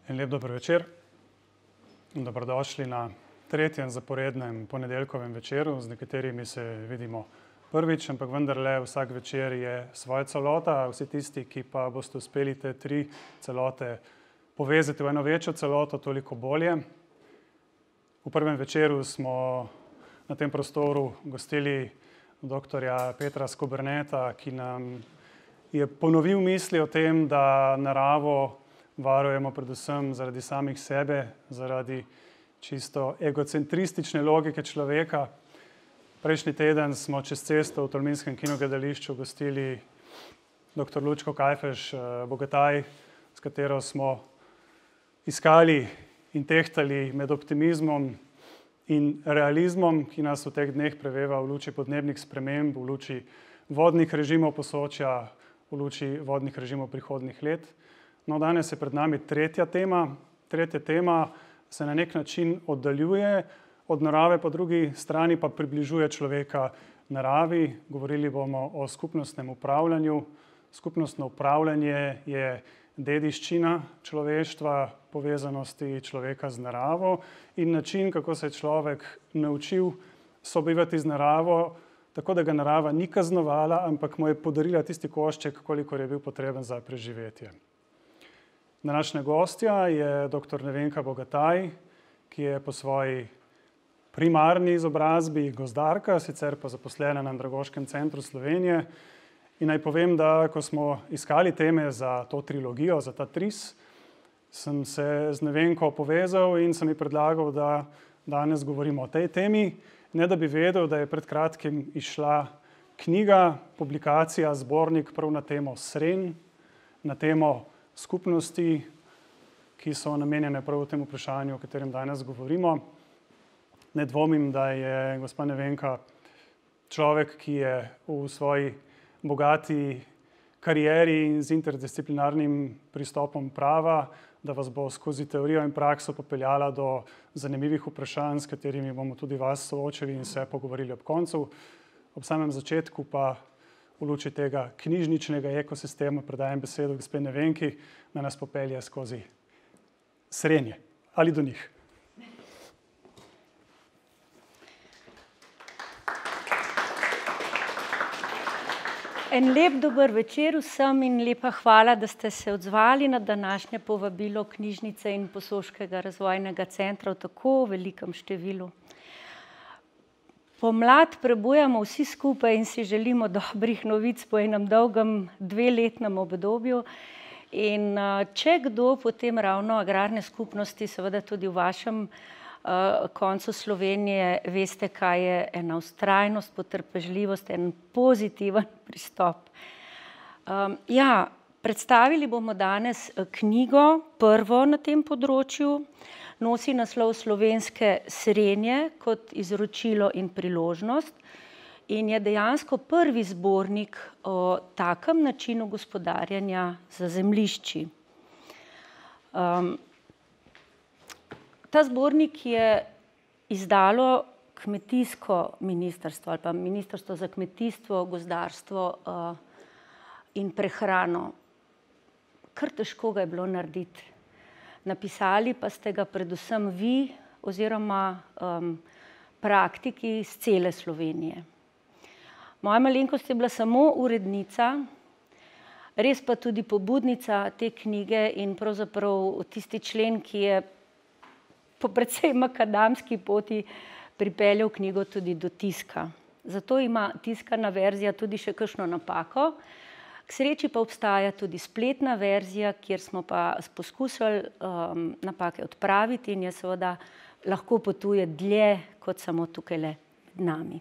En lep dober večer. Dobrodošli na tretjem zaporednem ponedeljkovem večeru. Z nekaterimi se vidimo prvič, ampak vendarle vsak večer je svoja celota. Vsi tisti, ki pa boste uspeli te tri celote povezati v eno večjo celoto, toliko bolje. V prvem večeru smo na tem prostoru gostili doktorja Petra Skoberneta, ki nam je ponovil misli o tem, da naravo varujemo predvsem zaradi samih sebe, zaradi čisto egocentristične logike človeka. Prejšnji teden smo čez cesto v Tolminskem kinogledališču gostili dr. Lučko Kajfež Bogataj, s katero smo iskali in tehtali med optimizmom in realizmom, ki nas v teh dneh preveva v luči podnebnih sprememb, v luči vodnih režimov Posočja, v luči vodnih režimov prihodnjih let. No, danes je pred nami tretja tema. Tretja tema se na nek način oddaljuje od narave, po drugi strani pa približuje človeka naravi. Govorili bomo o skupnostnem upravljanju. Skupnostno upravljanje je dediščina človeštva, povezanosti človeka z naravo in način, kako se je človek naučil sobivati z naravo, tako da ga narava ni kaznovala, ampak mu je podarila tisti košček, kolikor je bil potreben za preživetje. Današnja gostja je dr. Nevenka Bogataj, ki je po svoji primarni izobrazbi gozdarka, sicer pa zaposlena na Andragoškem centru Slovenije. In naj povem, da ko smo iskali teme za to trilogijo, za ta tris, sem se z Nevenko povezal in sem ji predlagal, da danes govorimo o tej temi. Ne da bi vedel, da je pred kratkim izšla knjiga, publikacija, zbornik prav na temo srenj, na temo skupnosti, ki so namenjene prav v tem vprašanju, o katerem danes govorimo. Ne dvomim, da je gospa Nevenka človek, ki je v svoji bogati karieri in z interdisciplinarnim pristopom prava, da vas bo skozi teorijo in prakso popeljala do zanimivih vprašanj, s katerimi bomo tudi vas soočili in se pogovorili ob koncu. Ob samem začetku pa v luči tega knjižničnega ekosistema predajam besedo gospe Nevenki, da nas popelje skozi srenje ali do njih. En lep dober večer vsem in lepa hvala, da ste se odzvali na današnje povabilo knjižnice in Posoškega razvojnega centra v tako velikem številu. Pomlad prebujamo vsi skupaj in si želimo dobrih novic po enem dolgem dveletnem obdobju. In če kdo, potem ravno agrarne skupnosti, seveda tudi v vašem koncu Slovenije, veste, kaj je ena vztrajnost, potrpežljivost, en pozitiven pristop. Predstavili bomo danes knjigo, prvo na tem področju. Nosi naslov Slovenske srenje kot izročilo in priložnost in je dejansko prvi zbornik o takem načinu gospodarjenja z zemljišči. Ta zbornik je izdalo kmetijsko ministrstvo ali pa Ministrstvo za kmetijstvo, gozdarstvo in prehrano. Kar težko ga je bilo narediti. Napisali pa ste ga predvsem vi oziroma praktiki iz cele Slovenije. Moja malenkost je bila samo urednica, res pa tudi pobudnica te knjige in pravzaprav tisti člen, ki je po precej makadamski poti pripeljal knjigo tudi do tiska. Zato ima tiskana verzija tudi še kakšno napako. K sreči pa obstaja tudi spletna verzija, kjer smo pa poskusili napake odpraviti in je seveda lahko potuje dlje kot samo tukajle med nami.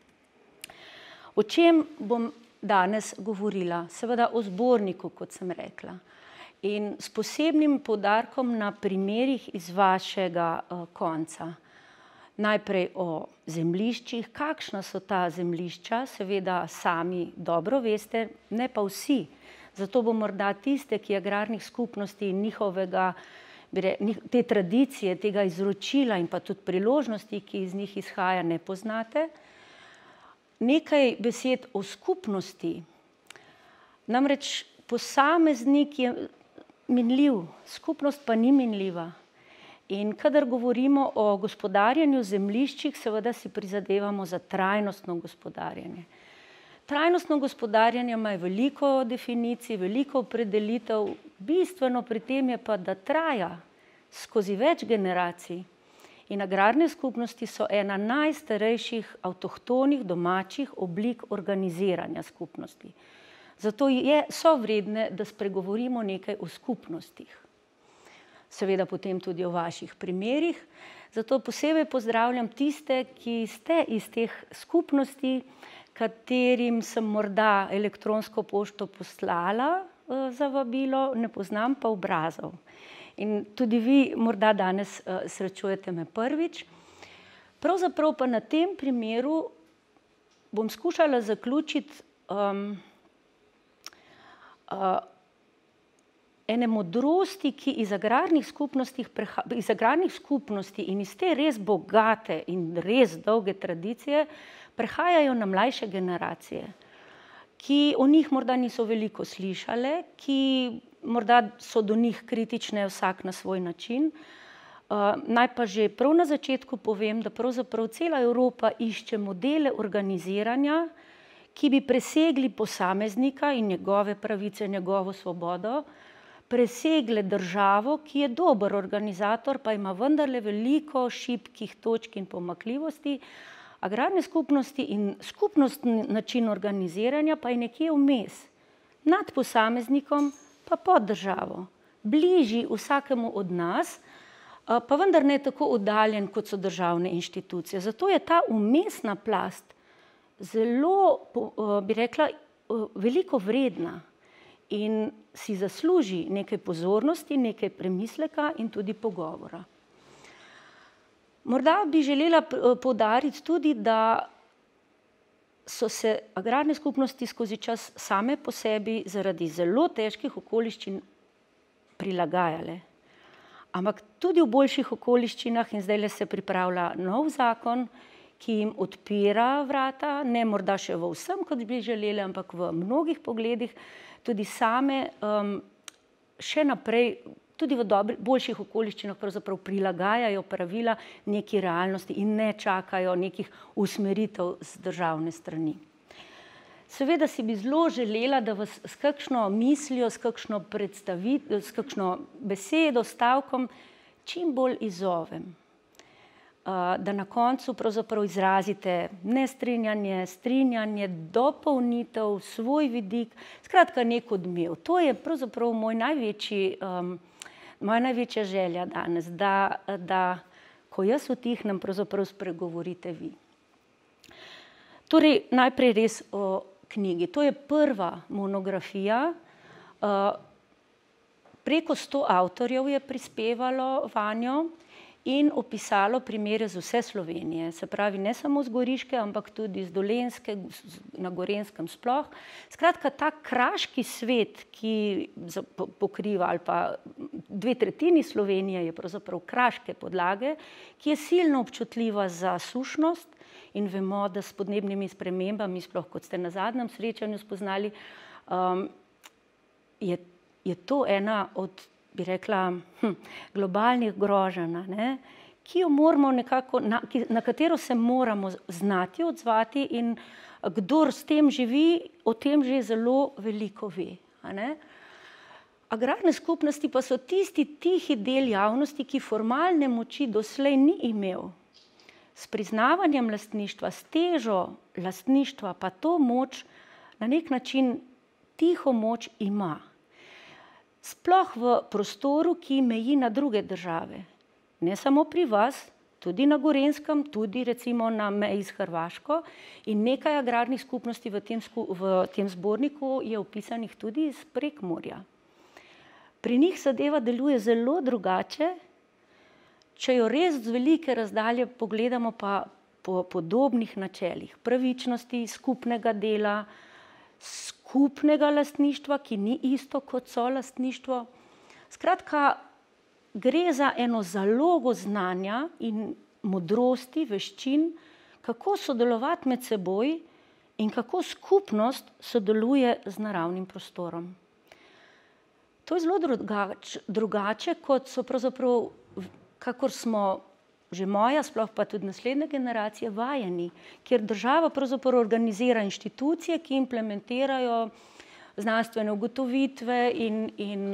O čem bom danes govorila? Seveda o zborniku, kot sem rekla. In s posebnim poudarkom na primerih iz vašega konca. Najprej o zemljiščih, kakšna so ta zemljišča, seveda sami dobro veste, ne pa vsi. Zato bo morda tiste, ki agrarnih skupnosti in njihovega, te tradicije, tega izročila in pa tudi priložnosti, ki iz njih izhaja, ne poznate. Nekaj besed o skupnosti. Namreč posameznik je minljiv, skupnost pa ni minljiva. In kadar govorimo o gospodarjenju zemljiščih, seveda si prizadevamo za trajnostno gospodarjenje. Trajnostno gospodarjenje ima veliko definicij, veliko opredelitev, bistveno pri tem je pa, da traja skozi več generacij. In agrarne skupnosti so ena najstarejših avtohtonih domačih oblik organiziranja skupnosti. Zato so vredne, da spregovorimo nekaj o skupnostih. Seveda potem tudi o vaših primerih. Zato posebej pozdravljam tiste, ki ste iz teh skupnosti, katerim sem morda elektronsko pošto poslala za vabilo, ne poznam pa obrazov. In tudi vi morda danes srečujete me prvič. Pravzaprav pa na tem primeru bom skušala zaključiti ene modrosti, ki iz agrarnih skupnosti in iz te res bogate in res dolge tradicije prehajajo na mlajše generacije, ki o njih morda niso veliko slišale, ki morda so do njih kritične vsak na svoj način. Naj pa že prav na začetku povem, da pravzaprav cela Evropa išče modele organiziranja, ki bi presegli posameznika in njegove pravice, njegovo svobodo, presegle državo, ki je dober organizator, pa ima vendarle veliko šibkih točk in pomanjkljivosti. Agrarne skupnosti in skupnostni način organiziranja pa je nekje vmes, nad posameznikom pa pod državo, bližji vsakemu od nas, pa vendar ne tako oddaljen, kot so državne inštitucije. Zato je ta vmesna plast zelo, bi rekla, veliko vredna in si zasluži nekaj pozornosti, nekaj premisleka in tudi pogovora. Morda bi želela poudariti tudi, da so se agrarne skupnosti skozi čas same po sebi zaradi zelo težkih okoliščin prilagajale. Ampak tudi v boljših okoliščinah in zdajle se pripravlja nov zakon, ki jim odpira vrata, ne morda še v vsem, kot bi želeli, ampak v mnogih pogledih tudi same še naprej, tudi v boljših okoliščinah pravzaprav prilagajajo pravila neki realnosti in ne čakajo nekih usmeritev z državne strani. Seveda si bi zelo želela, da vas s kakšno mislijo, s kakšno predstavitvijo, s kakšno besedo, stavkom čim bolj izzovem. Da na koncu pravzaprav izrazite nestrinjanje, strinjanje, dopolnitev, svoj vidik, skratka nek odmev. To je pravzaprav moja največja želja danes, da ko jaz utihnem, pravzaprav spregovorite vi. Torej, najprej res o knjigi. To je prva monografija. Preko 100 avtorjev je prispevalo vanjo in opisalo primere z vse Slovenije. Se pravi, ne samo z Goriške, ampak tudi z Dolenjske, na Gorenjskem sploh. Skratka, ta kraški svet, ki pokriva ali pa 2/3 Slovenije je pravzaprav kraške podlage, ki je silno občutljiva za sušnost in vemo, da s podnebnimi spremembami, sploh kot ste na zadnjem srečanju spoznali, je to ena od, bi rekla, globalnih groženj, ki jo moramo nekako, na katero se moramo znati odzvati in kdor s tem živi, o tem že zelo veliko ve. Agrarne skupnosti pa so tisti tihi del javnosti, ki formalne moči doslej ni imel. S priznavanjem lastništva, s težo lastništva pa to moč na nek način tiho moč ima. Sploh v prostoru, ki meji na druge države. Ne samo pri vas, tudi na Gorenjskem, tudi recimo na meji s Hrvaško in nekaj agrarnih skupnosti v tem zborniku je opisanih tudi iz Prekmurja. Pri njih zadeva deluje zelo drugače, če jo res z velike razdalje pogledamo pa po podobnih načelih. Pravičnosti, skupnega dela, skupnega lastništva, ki ni isto kot solastništvo. Skratka, gre za eno zalogo znanja in modrosti, veščin, kako sodelovati med seboj in kako skupnost sodeluje z naravnim prostorom. To je zelo drugače, kot so pravzaprav, kakor smo že moja, sploh pa tudi naslednje generacije, vajeni, kjer država pravzaprav organizira inštitucije, ki implementirajo znanstvene ugotovitve in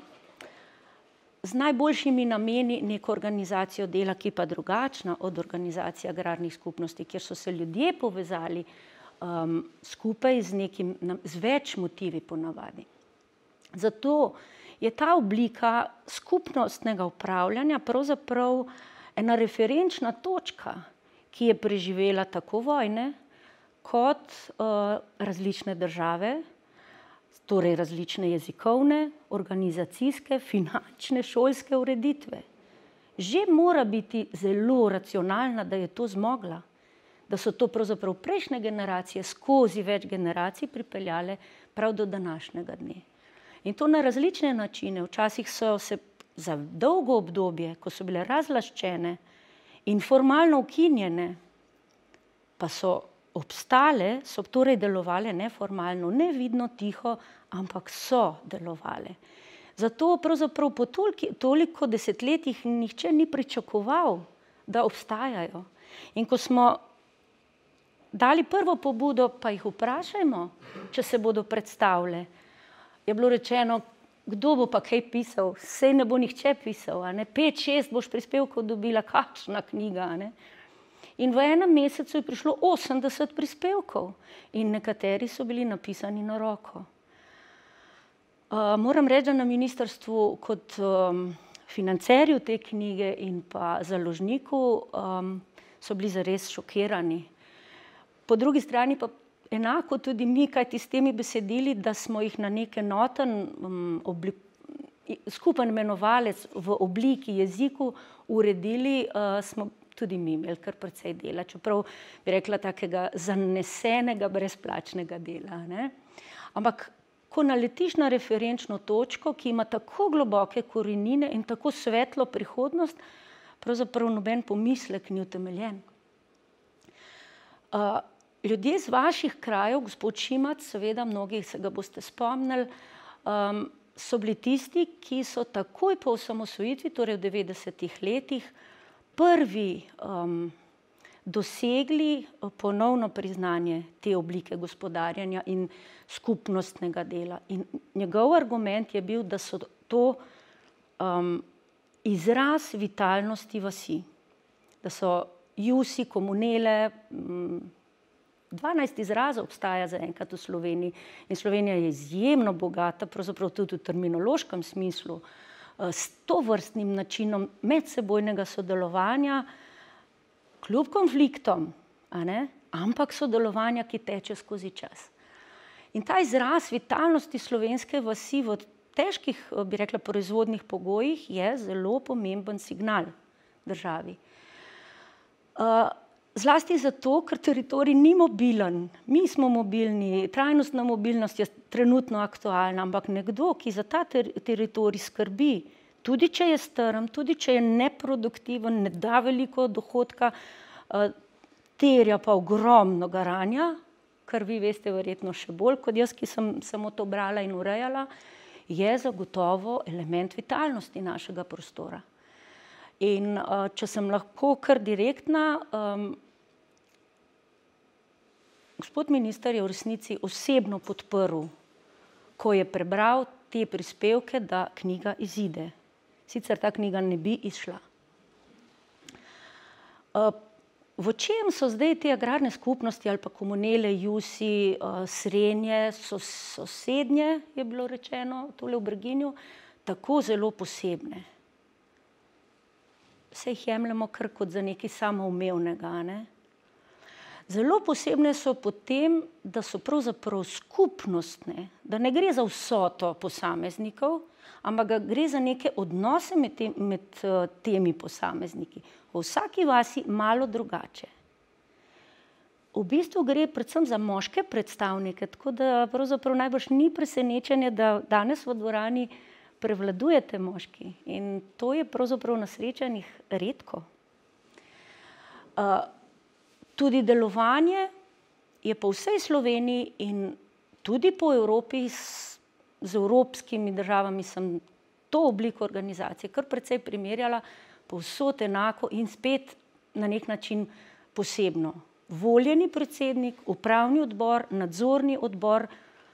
z najboljšimi nameni neko organizacijo dela, ki pa drugačna od organizacije agrarnih skupnosti, kjer so se ljudje povezali skupaj z več motivi ponavadi. Zato je ta oblika skupnostnega upravljanja pravzaprav ena referenčna točka, ki je preživela tako vojne kot različne države, torej različne jezikovne, organizacijske, finančne, šolske ureditve. Že mora biti zelo racionalna, da je to zmogla, da so to pravzaprav prejšnje generacije skozi več generacij pripeljale prav do današnjega dne. In to na različne načine. Včasih so se za dolgo obdobje, ko so bile razlaščene in formalno ukinjene, pa so obstale, so torej delovale neformalno, nevidno, tiho, ampak so delovale. Zato pravzaprav po toliko desetletjih nihče ni pričakoval, da obstajajo. In ko smo dali prvo pobudo, pa jih vprašajmo, če se bodo predstavile, je bilo rečeno, kdo bo pa kaj pisal, saj ne bo nihče pisal, 5-6 boš prispevkov dobila, kakšna knjiga. In v enem mesecu je prišlo 80 prispevkov in nekateri so bili napisani na roko. Moram reči, da na ministrstvu kot financerju te knjige in pa založniku so bili zares šokirani. Po drugi strani pa enako tudi mi, kajti s temi besedili, da smo jih na nek enoten skupen imenovalec v obliki, jeziku uredili, smo tudi mi imeli kar precej dela, čeprav bi rekla takega zanesenega, brezplačnega dela. Ampak ko naletiš na referenčno točko, ki ima tako globoke korenine in tako svetlo prihodnost, pravzaprav noben pomislek ni utemeljen. Ljudje z vaših krajev, gospod Šimac, seveda mnogi se ga boste spomnili, so bili tisti, ki so takoj po osamosvojitvi, torej v 90-ih letih, prvi dosegli ponovno priznanje te oblike gospodarjenja in skupnostnega dela. In njegov argument je bil, da so to izraz vitalnosti vasi, da so jusi, komunele, 12 izrazov obstaja zaenkrat v Sloveniji in Slovenija je izjemno bogata, pravzaprav tudi v terminološkem smislu, s tovrstnim načinom medsebojnega sodelovanja, kljub konfliktom, ampak sodelovanja, ki teče skozi čas. In ta izraz vitalnosti slovenske vasi v težkih, bi rekla, proizvodnih pogojih je zelo pomemben signal državi. Zlasti zato, ker teritorij ni mobilen. Mi smo mobilni, trajnostna mobilnost je trenutno aktualna, ampak nekdo, ki za ta teritorij skrbi, tudi če je strm, tudi če je neproduktiven, ne da veliko dohodka, terja pa ogromno garanja, kar vi veste verjetno še bolj kot jaz, ki sem samo to brala in urejala, je zagotovo element vitalnosti našega prostora. In če sem lahko kar direktna, gospod minister je v resnici osebno podprl, ko je prebral te prispevke, da knjiga izide. Sicer ta knjiga ne bi izšla. V čem so zdaj te agrarne skupnosti ali pa komunele, jusi, srenje, sosednje, je bilo rečeno, tole v Breginju, tako zelo posebne? Se jih jemljemo kar kot za nekaj samoumevnega. Zelo posebne so potem, da so pravzaprav skupnostne, da ne gre za vsoto posameznikov, ampak gre za neke odnose med temi posamezniki. V vsaki vasi malo drugače. V bistvu gre predvsem za moške predstavnike, tako da pravzaprav najbrž ni presenečenje, da danes v dvorani prevladujete moški. In to je pravzaprav na srečanjih redko. Tudi delovanje je po vsej Sloveniji in tudi po Evropi z evropskimi državami sem to obliko organizacije kar precej primerjala, povsod enako in spet na nek način posebno. Voljeni predsednik, upravni odbor, nadzorni odbor,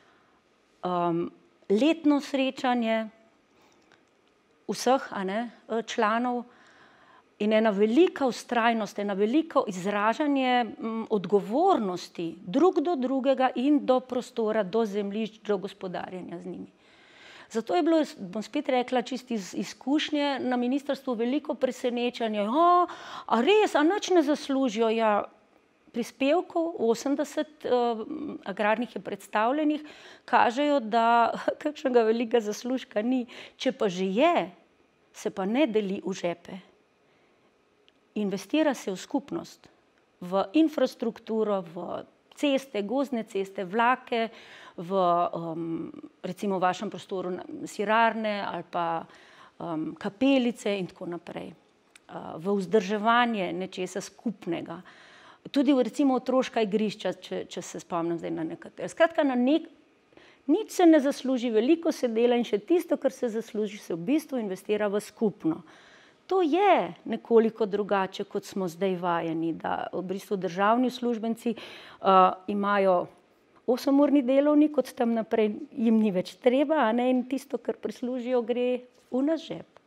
letno srečanje vseh članov in ena velika vztrajnost, ena veliko izražanje odgovornosti drug do drugega in do prostora, do zemljišč, do gospodarjenja z njimi. Zato je bilo, bom spet rekla, čisto iz izkušnje na ministrstvu veliko presenečenje. A res, a nič ne zaslužijo? Ja, prispevkov, 80 agrarnih je predstavljenih, kažejo, da kakšnega velikega zaslužka ni. Če pa že je, se pa ne deli v žepe. Investira se v skupnost, v infrastrukturo, v ceste, gozdne ceste, vlake, v recimo v vašem prostoru sirarne ali pa kapelice in tako naprej. V vzdrževanje nečesa skupnega. Tudi recimo otroška igrišča, če se spomnim zdaj na nekatere. Skratka, nič se ne zasluži, veliko se dela in še tisto, kar se zasluži, se v bistvu investira v skupno. To je nekoliko drugače, kot smo zdaj vajeni, da v bistvu državni uslužbenci imajo 8-urni delovnik, od tam naprej jim ni več treba, in tisto, kar prislužijo, gre v naš žep.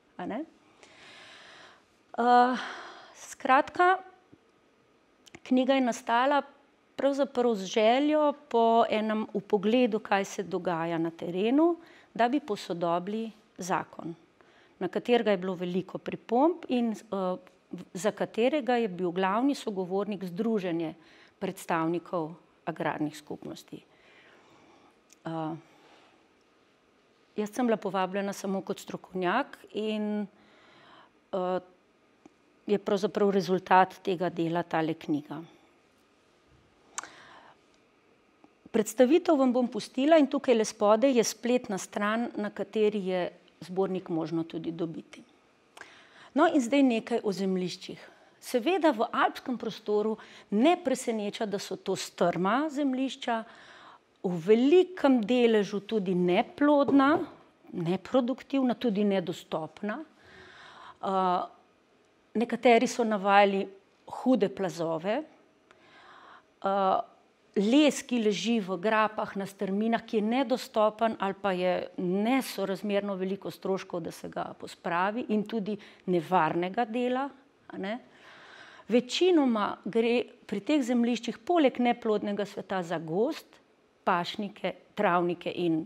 Skratka, knjiga je nastala pravzaprav z željo po enem vpogledu, kaj se dogaja na terenu, da bi posodobili zakon, na katerega je bilo veliko pripomb in za katerega je bil glavni sogovornik združenje predstavnikov agrarnih skupnosti. Jaz sem bila povabljena samo kot strokovnjak in je pravzaprav rezultat tega dela tale knjiga. Predstavitev vam bom pustila in tukaj le spodaj je spletna stran, na kateri je zbornik možno tudi dobiti. No in zdaj nekaj o zemljiščih. Seveda v alpskem prostoru ne preseneča, da so to strma zemljišča, v velikem deležu tudi neplodna, neproduktivna, tudi nedostopna. Nekateri so navajali hude plazove, les, ki leži v grapah na strminah, ki je nedostopen ali pa je nesorazmerno veliko stroškov, da se ga pospravi in tudi nevarnega dela. Večinoma gre pri teh zemljiščih poleg neplodnega sveta za gozd, pašnike, travnike in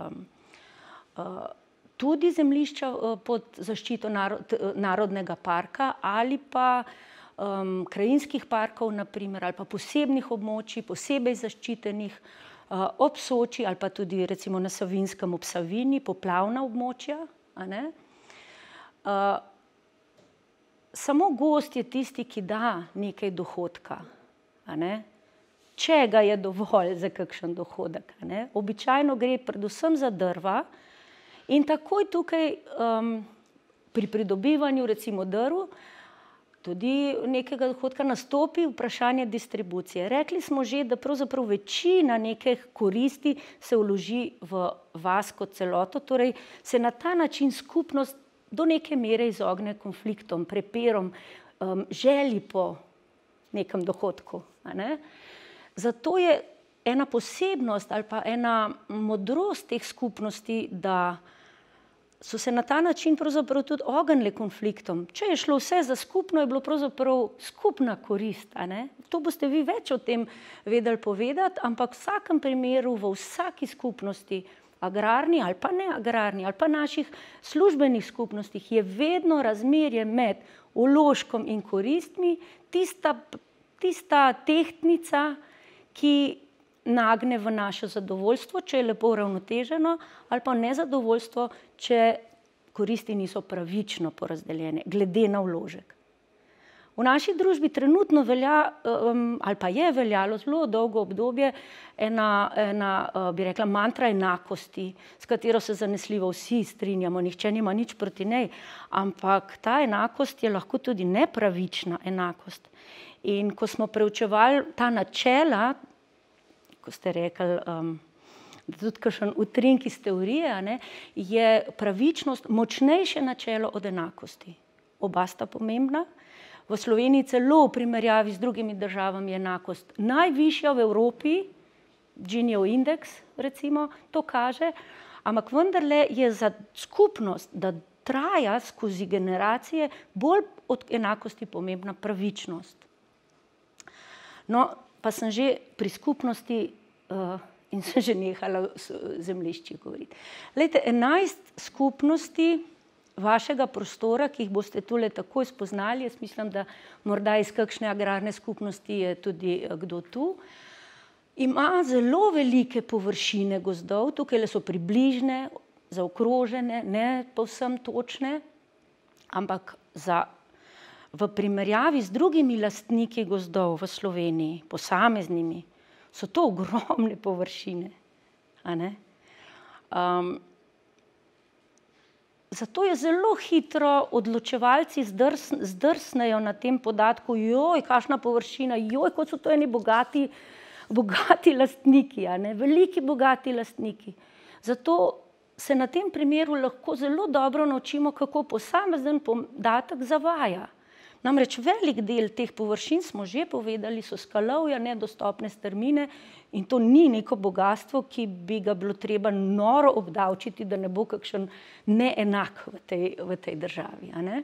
tudi zemljišča pod zaščito narodnega parka ali pa krajinskih parkov, naprimer, ali pa posebnih območij, posebej zaščitenih ob Soči ali pa tudi recimo na Savinjskem ob Savinji, poplavna območja. Samo gozd je tisti, ki da nekaj dohodka, če ga je dovolj za kakšen dohodek. Običajno gre predvsem za drva in takoj tukaj pri pridobivanju recimo drv tudi nekega dohodka nastopi vprašanje distribucije. Rekli smo že, da pravzaprav večina nekih koristi se vloži v vas kot celoto, torej se na ta način skupnost do neke mere izogne konfliktom, prepirom, želji po nekem dohodku. Zato je ena posebnost ali pa ena modrost teh skupnosti, da so se na ta način pravzaprav tudi ognile konfliktom. Če je šlo vse za skupno, je bilo pravzaprav skupna korist. To boste vi več o tem vedeli povedati, ampak v vsakem primeru, v vsaki skupnosti, agrarni ali pa ne agrarni, ali pa naših službenih skupnostih, je vedno razmerje med vložkom in koristmi tista tehtnica, ki nagne v naše zadovoljstvo, če je lepo uravnoteženo, ali pa nezadovoljstvo, če koristi niso pravično porazdeljene, glede na vložek. V naši družbi trenutno velja, ali pa je veljalo zelo dolgo obdobje, ena bi rekla, mantra enakosti, s katero se zanesljivo vsi strinjamo, nihče nima nič proti njej, ampak ta enakost je lahko tudi nepravična enakost. In ko smo preučevali ta načela, ko ste rekli, tudi kakšen utrink iz teorije, ne, je pravičnost močnejše načelo od enakosti. Oba sta pomembna. V Sloveniji celo v primerjavi z drugimi državami je enakost najvišja v Evropi, Ginijev indeks, recimo, to kaže, ampak vendarle je za skupnost, da traja skozi generacije, bolj od enakosti pomembna pravičnost. No, pa sem že pri skupnosti in sem že nehala zemljišči govoriti. Glejte, 11 skupnosti vašega prostora, ki jih boste tule takoj spoznali, jaz mislim, da morda iz kakšne agrarne skupnosti je tudi kdo tu, ima zelo velike površine gozdov, tukaj so približne, zaokrožene, ne povsem točne, ampak v primerjavi z drugimi lastniki gozdov v Sloveniji, posameznimi, so to ogromne površine. A ne? Zato je zelo hitro odločevalci zdrsnejo na tem podatku, joj, kakšna površina, joj, kot so to eni bogati lastniki, a ne? Veliki bogati lastniki. Zato se na tem primeru lahko zelo dobro naučimo, kako posamezen podatek zavaja. Namreč velik del teh površin, smo že povedali, so skalovja, nedostopne strmine in to ni neko bogastvo, ki bi ga bilo treba noro obdavčiti, da ne bo kakšen neenak v tej državi. A ne?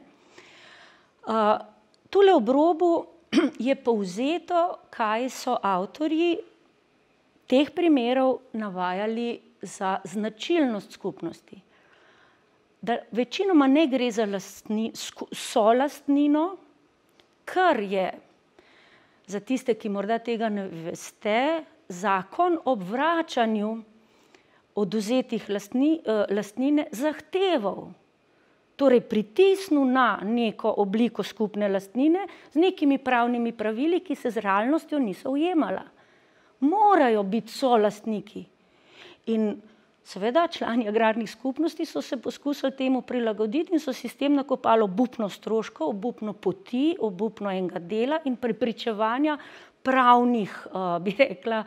Tule ob robu je povzeto, kaj so avtorji teh primerov navajali za značilnost skupnosti. Da večinoma ne gre za solastnino, kar je, za tiste, ki morda tega ne veste, zakon ob vračanju odvzetih lastnine zahteval. Torej pritisnil na neko obliko skupne lastnine z nekimi pravnimi pravili, ki se z realnostjo niso ujemala. Morajo biti solastniki. In seveda člani agrarnih skupnosti so se poskusili temu prilagoditi in so sistem nakopali obupno stroškov, obupno poti, obupno enega dela in prepričevanja pravnih, bi rekla,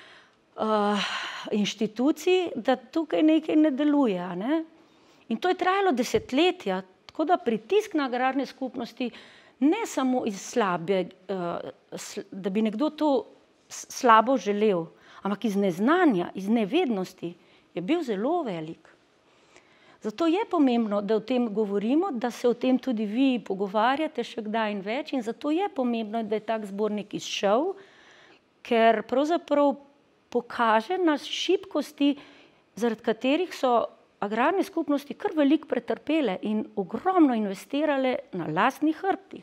inštitucij, da tukaj nekaj ne deluje. Ne? In to je trajalo desetletja, tako da pritisk na agrarne skupnosti ne samo iz slabe, da bi nekdo to slabo želel, ampak iz neznanja, iz nevednosti, je bil zelo velik. Zato je pomembno, da o tem govorimo, da se o tem tudi vi pogovarjate še kdaj in več in zato je pomembno, da je tak zbornik izšel, ker pravzaprav pokaže na šibkosti, zaradi katerih so agrarne skupnosti kar veliko pretrpele in ogromno investirale na lastnih hrbtih.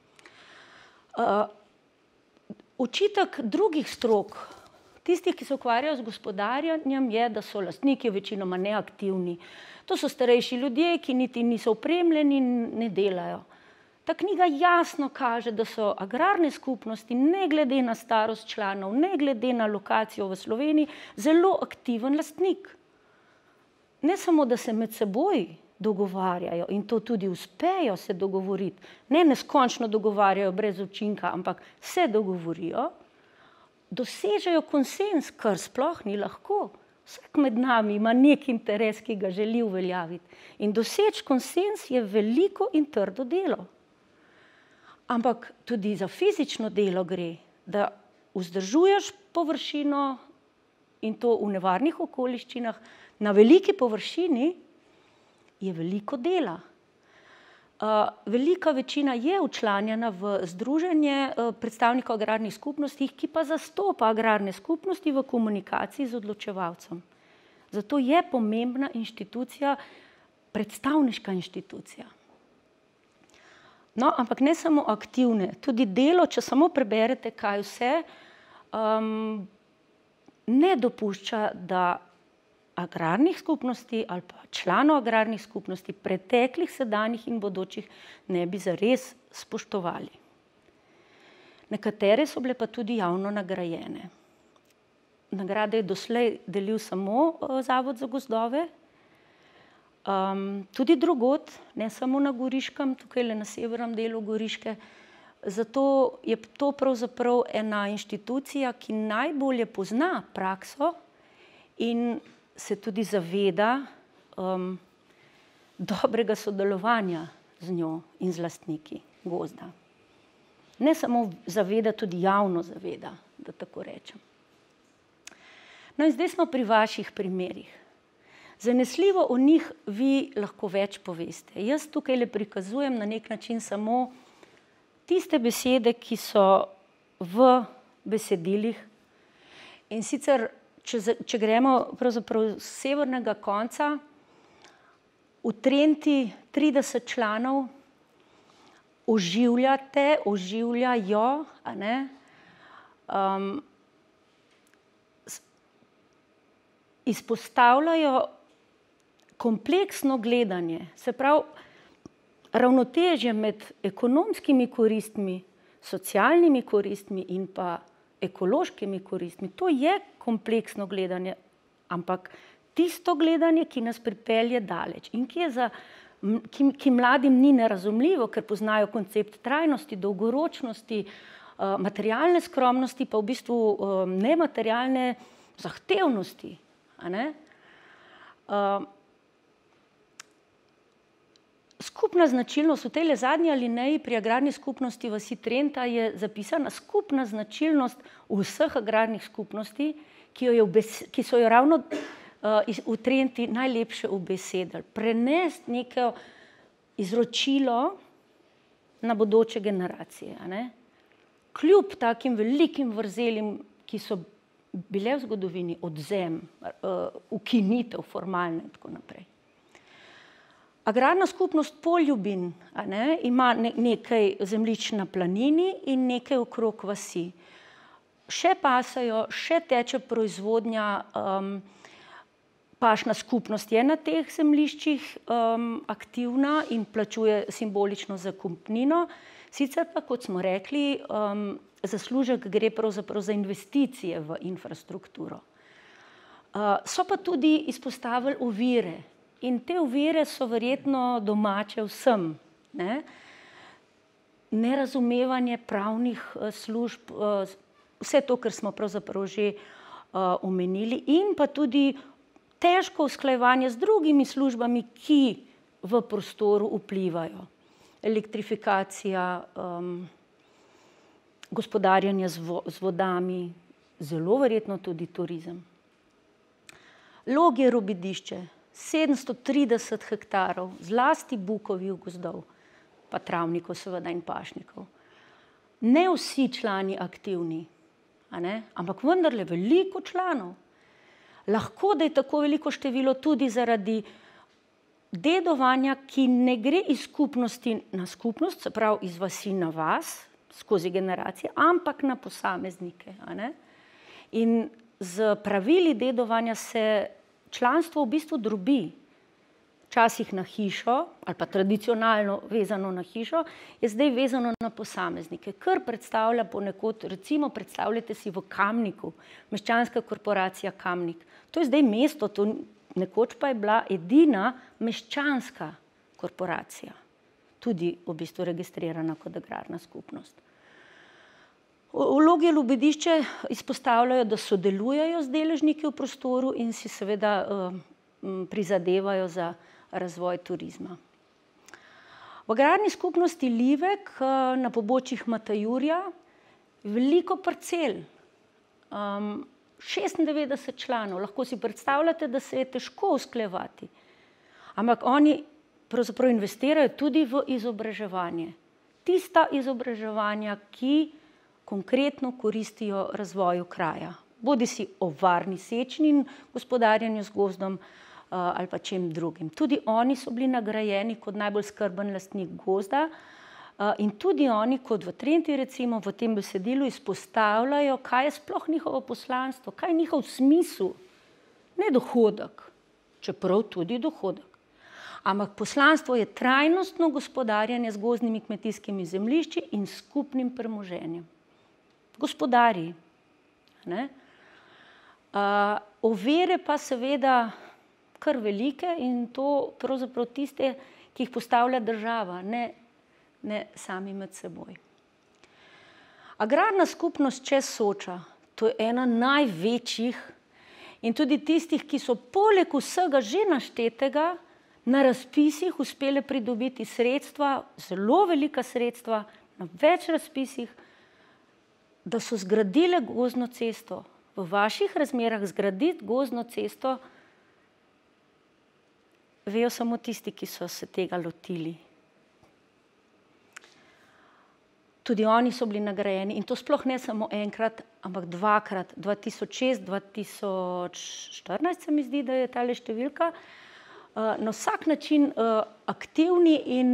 Očitek drugih strok, tistih, ki se ukvarjajo z gospodarjenjem, je, da so lastniki večinoma neaktivni. To so starejši ljudje, ki niti niso opremljeni in ne delajo. Ta knjiga jasno kaže, da so agrarne skupnosti, ne glede na starost članov, ne glede na lokacijo v Sloveniji, zelo aktiven lastnik. Ne samo, da se med seboj dogovarjajo in to tudi uspejo se dogovoriti, ne neskončno dogovarjajo brez učinka, ampak se dogovorijo, dosežejo konsens, kar sploh ni lahko. Vsak med nami ima nek interes, ki ga želi uveljaviti. In doseči konsens je veliko in trdo delo. Ampak tudi za fizično delo gre, da vzdržuješ površino in to v nevarnih okoliščinah, na veliki površini je veliko dela. Velika večina je včlanjena v združenje predstavnikov agrarnih skupnosti, ki pa zastopa agrarne skupnosti v komunikaciji z odločevalcem. Zato je pomembna inštitucija, predstavniška inštitucija. No, ampak ne samo aktivne, tudi delo, če samo preberete, kaj vse, ne dopušča, da agrarnih skupnosti ali pa članov agrarnih skupnosti, preteklih, sedanjih in bodočih, ne bi zares spoštovali. Nekatere so bile pa tudi javno nagrajene. Nagrade je doslej delil samo Zavod za gozdove, tudi drugod, ne samo na Goriškem, tukaj na severnem delu Goriške. Zato je to pravzaprav ena inštitucija, ki najbolje pozna prakso in se tudi zaveda dobrega sodelovanja z njo in z lastniki gozda. Ne samo zaveda, tudi javno zaveda, da tako rečem. No in zdaj smo pri vaših primerih. Zanesljivo o njih vi lahko več poveste. Jaz tukaj le prikazujem na nek način samo tiste besede, ki so v besedilih. In sicer, če gremo pravzaprav z severnega konca, v Trenti 30 članov oživljajo, a ne, izpostavljajo kompleksno gledanje, se pravi ravnotežje med ekonomskimi koristmi, socialnimi koristmi in pa ekološkimi koristmi. To je kompleksno gledanje, ampak tisto gledanje, ki nas pripelje daleč in ki mladim ni nerazumljivo, ker poznajo koncept trajnosti, dolgoročnosti, materialne skromnosti, pa v bistvu nematerialne zahtevnosti. A ne? Skupna značilnost v tej zadnji alineji pri agrarni skupnosti vasi Trenta je zapisana skupna značilnost vseh agrarnih skupnosti, ki so jo ravno v Trenti najlepše ubesedili. Prenesti neko izročilo na bodoče generacije. A ne? Kljub takim velikim vrzelim, ki so bile v zgodovini, odvzem, ukinitev formalne in tako naprej. Agrarna skupnost Poljubin, a ne, ima nekaj zemljišč na planini in nekaj okrog vasi. Še pasajo, še teče proizvodnja, pašna skupnost je na teh zemljiščih aktivna in plačuje simbolično zakupnino. Sicer pa, kot smo rekli, zaslužek gre pravzaprav za investicije v infrastrukturo. So pa tudi izpostavili ovire. In te ovire so verjetno domače vsem. Nerazumevanje pravnih služb, vse to, kar smo pravzaprav že omenili, in pa tudi težko usklajevanje z drugimi službami, ki v prostoru vplivajo. Elektrifikacija, gospodarjenje z vodami, zelo verjetno tudi turizem. Log je robidišče. 730 hektarov, zlasti bukovih gozdov, pa travnikov seveda in pašnikov. Ne vsi člani aktivni, a ne? Ampak vendarle veliko članov. Lahko, da je tako veliko število tudi zaradi dedovanja, ki ne gre iz skupnosti na skupnost, se pravi iz vasi na vas, skozi generacije, ampak na posameznike. A ne? In z pravili dedovanja se članstvo v bistvu drobi. Včasih na hišo, ali pa tradicionalno vezano na hišo, je zdaj vezano na posameznike, kar predstavlja ponekod, recimo predstavljate si v Kamniku, meščanska korporacija Kamnik. To je zdaj mesto, to nekoč pa je bila edina meščanska korporacija, tudi v bistvu registrirana kot agrarna skupnost. V Logi Ljubedišče izpostavljajo, da sodelujejo z deležniki v prostoru in si seveda prizadevajo za razvoj turizma. V agrarni skupnosti Livek na pobočjih Matajurja veliko parcel, 96 članov. Lahko si predstavljate, da se je težko usklajevati. Ampak oni pravzaprav investirajo tudi v izobraževanje. Tista izobraževanja, ki konkretno koristijo razvoju kraja. Bodisi o varni sečnji in gospodarjenju z gozdom ali pa čem drugim. Tudi oni so bili nagrajeni kot najbolj skrben lastnik gozda in tudi oni, kot v Trenti recimo, v tem besedilu izpostavljajo, kaj je sploh njihovo poslanstvo, kaj je njihov smisel. Ne dohodek, čeprav tudi dohodek. Ampak poslanstvo je trajnostno gospodarjenje z gozdnimi kmetijskimi zemljišči in skupnim premoženjem. Gospodari. Ovire pa seveda kar velike in to pravzaprav tiste, ki jih postavlja država, ne sami med seboj. Agrarna skupnost čez Soča, to je ena največjih in tudi tistih, ki so poleg vsega že naštetega na razpisih uspele pridobiti sredstva, zelo velika sredstva, na več razpisih, da so zgradile gozdno cesto. V vaših razmerah zgraditi gozdno cesto vejo samo tisti, ki so se tega lotili. Tudi oni so bili nagrajeni in to sploh ne samo enkrat, ampak dvakrat, 2006, 2014 se mi zdi, da je tale številka. Na vsak način aktivni in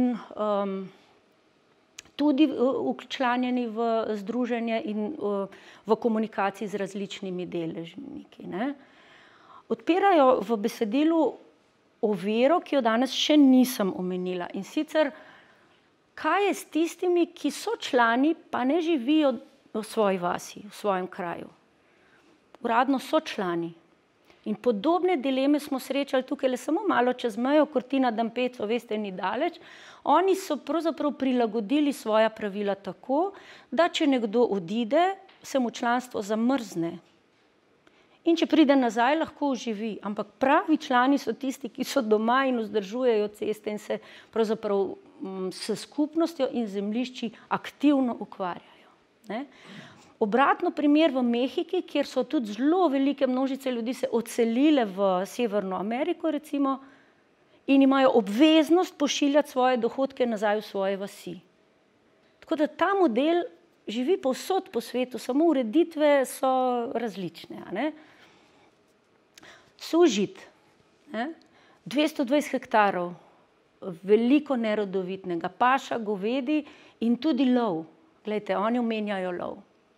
tudi vključeni v združenje in v komunikaciji z različnimi deležniki. Odpirajo v besedilu oviro, ki jo danes še nisem omenila, in sicer kaj je s tistimi, ki so člani, pa ne živijo v svoji vasi, v svojem kraju. Uradno so člani. In podobne dileme smo srečali tukaj le samo malo čez mejo, Cortina d'Ampezzo, veste, ni daleč. Oni so pravzaprav prilagodili svoja pravila tako, da če nekdo odide, se mu članstvo zamrzne. In če pride nazaj, lahko oživi. Ampak pravi člani so tisti, ki so doma in vzdržujejo ceste in se pravzaprav s skupnostjo in zemljišči aktivno ukvarjajo. Obratno primer v Mehiki, kjer so tudi zelo velike množice ljudi se odselile v Severno Ameriko, recimo, in imajo obveznost pošiljati svoje dohodke nazaj v svoje vasi. Tako da ta model živi povsod po svetu, samo ureditve so različne. Sužit, 220 hektarov, veliko nerodovitnega, paša, govedi in tudi lov. Glejte, oni omenjajo lov.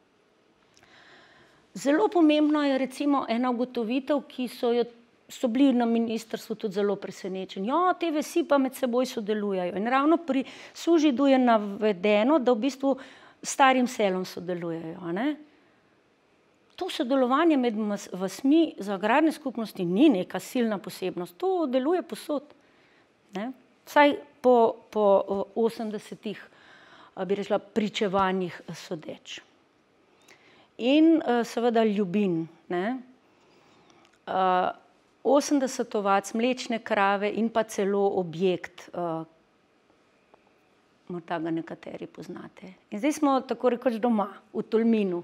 Zelo pomembno je recimo ena ugotovitev, ki so bili na ministrstvu tudi zelo presenečeni. Ja, te vasi pa med seboj sodelujejo. In ravno pri Sužidu je navedeno, da v bistvu s Starim selom sodelujejo. To sodelovanje med vasmi za agrarne skupnosti ni neka silna posebnost. To deluje povsod. Vsaj po 80-ih, bi rekla, pričevanjih sodeč. In seveda Ljubin. 80 ovac, mlečne krave in pa celo objekt, morda ga nekateri poznate. In zdaj smo tako rekoč doma, v Tolminu.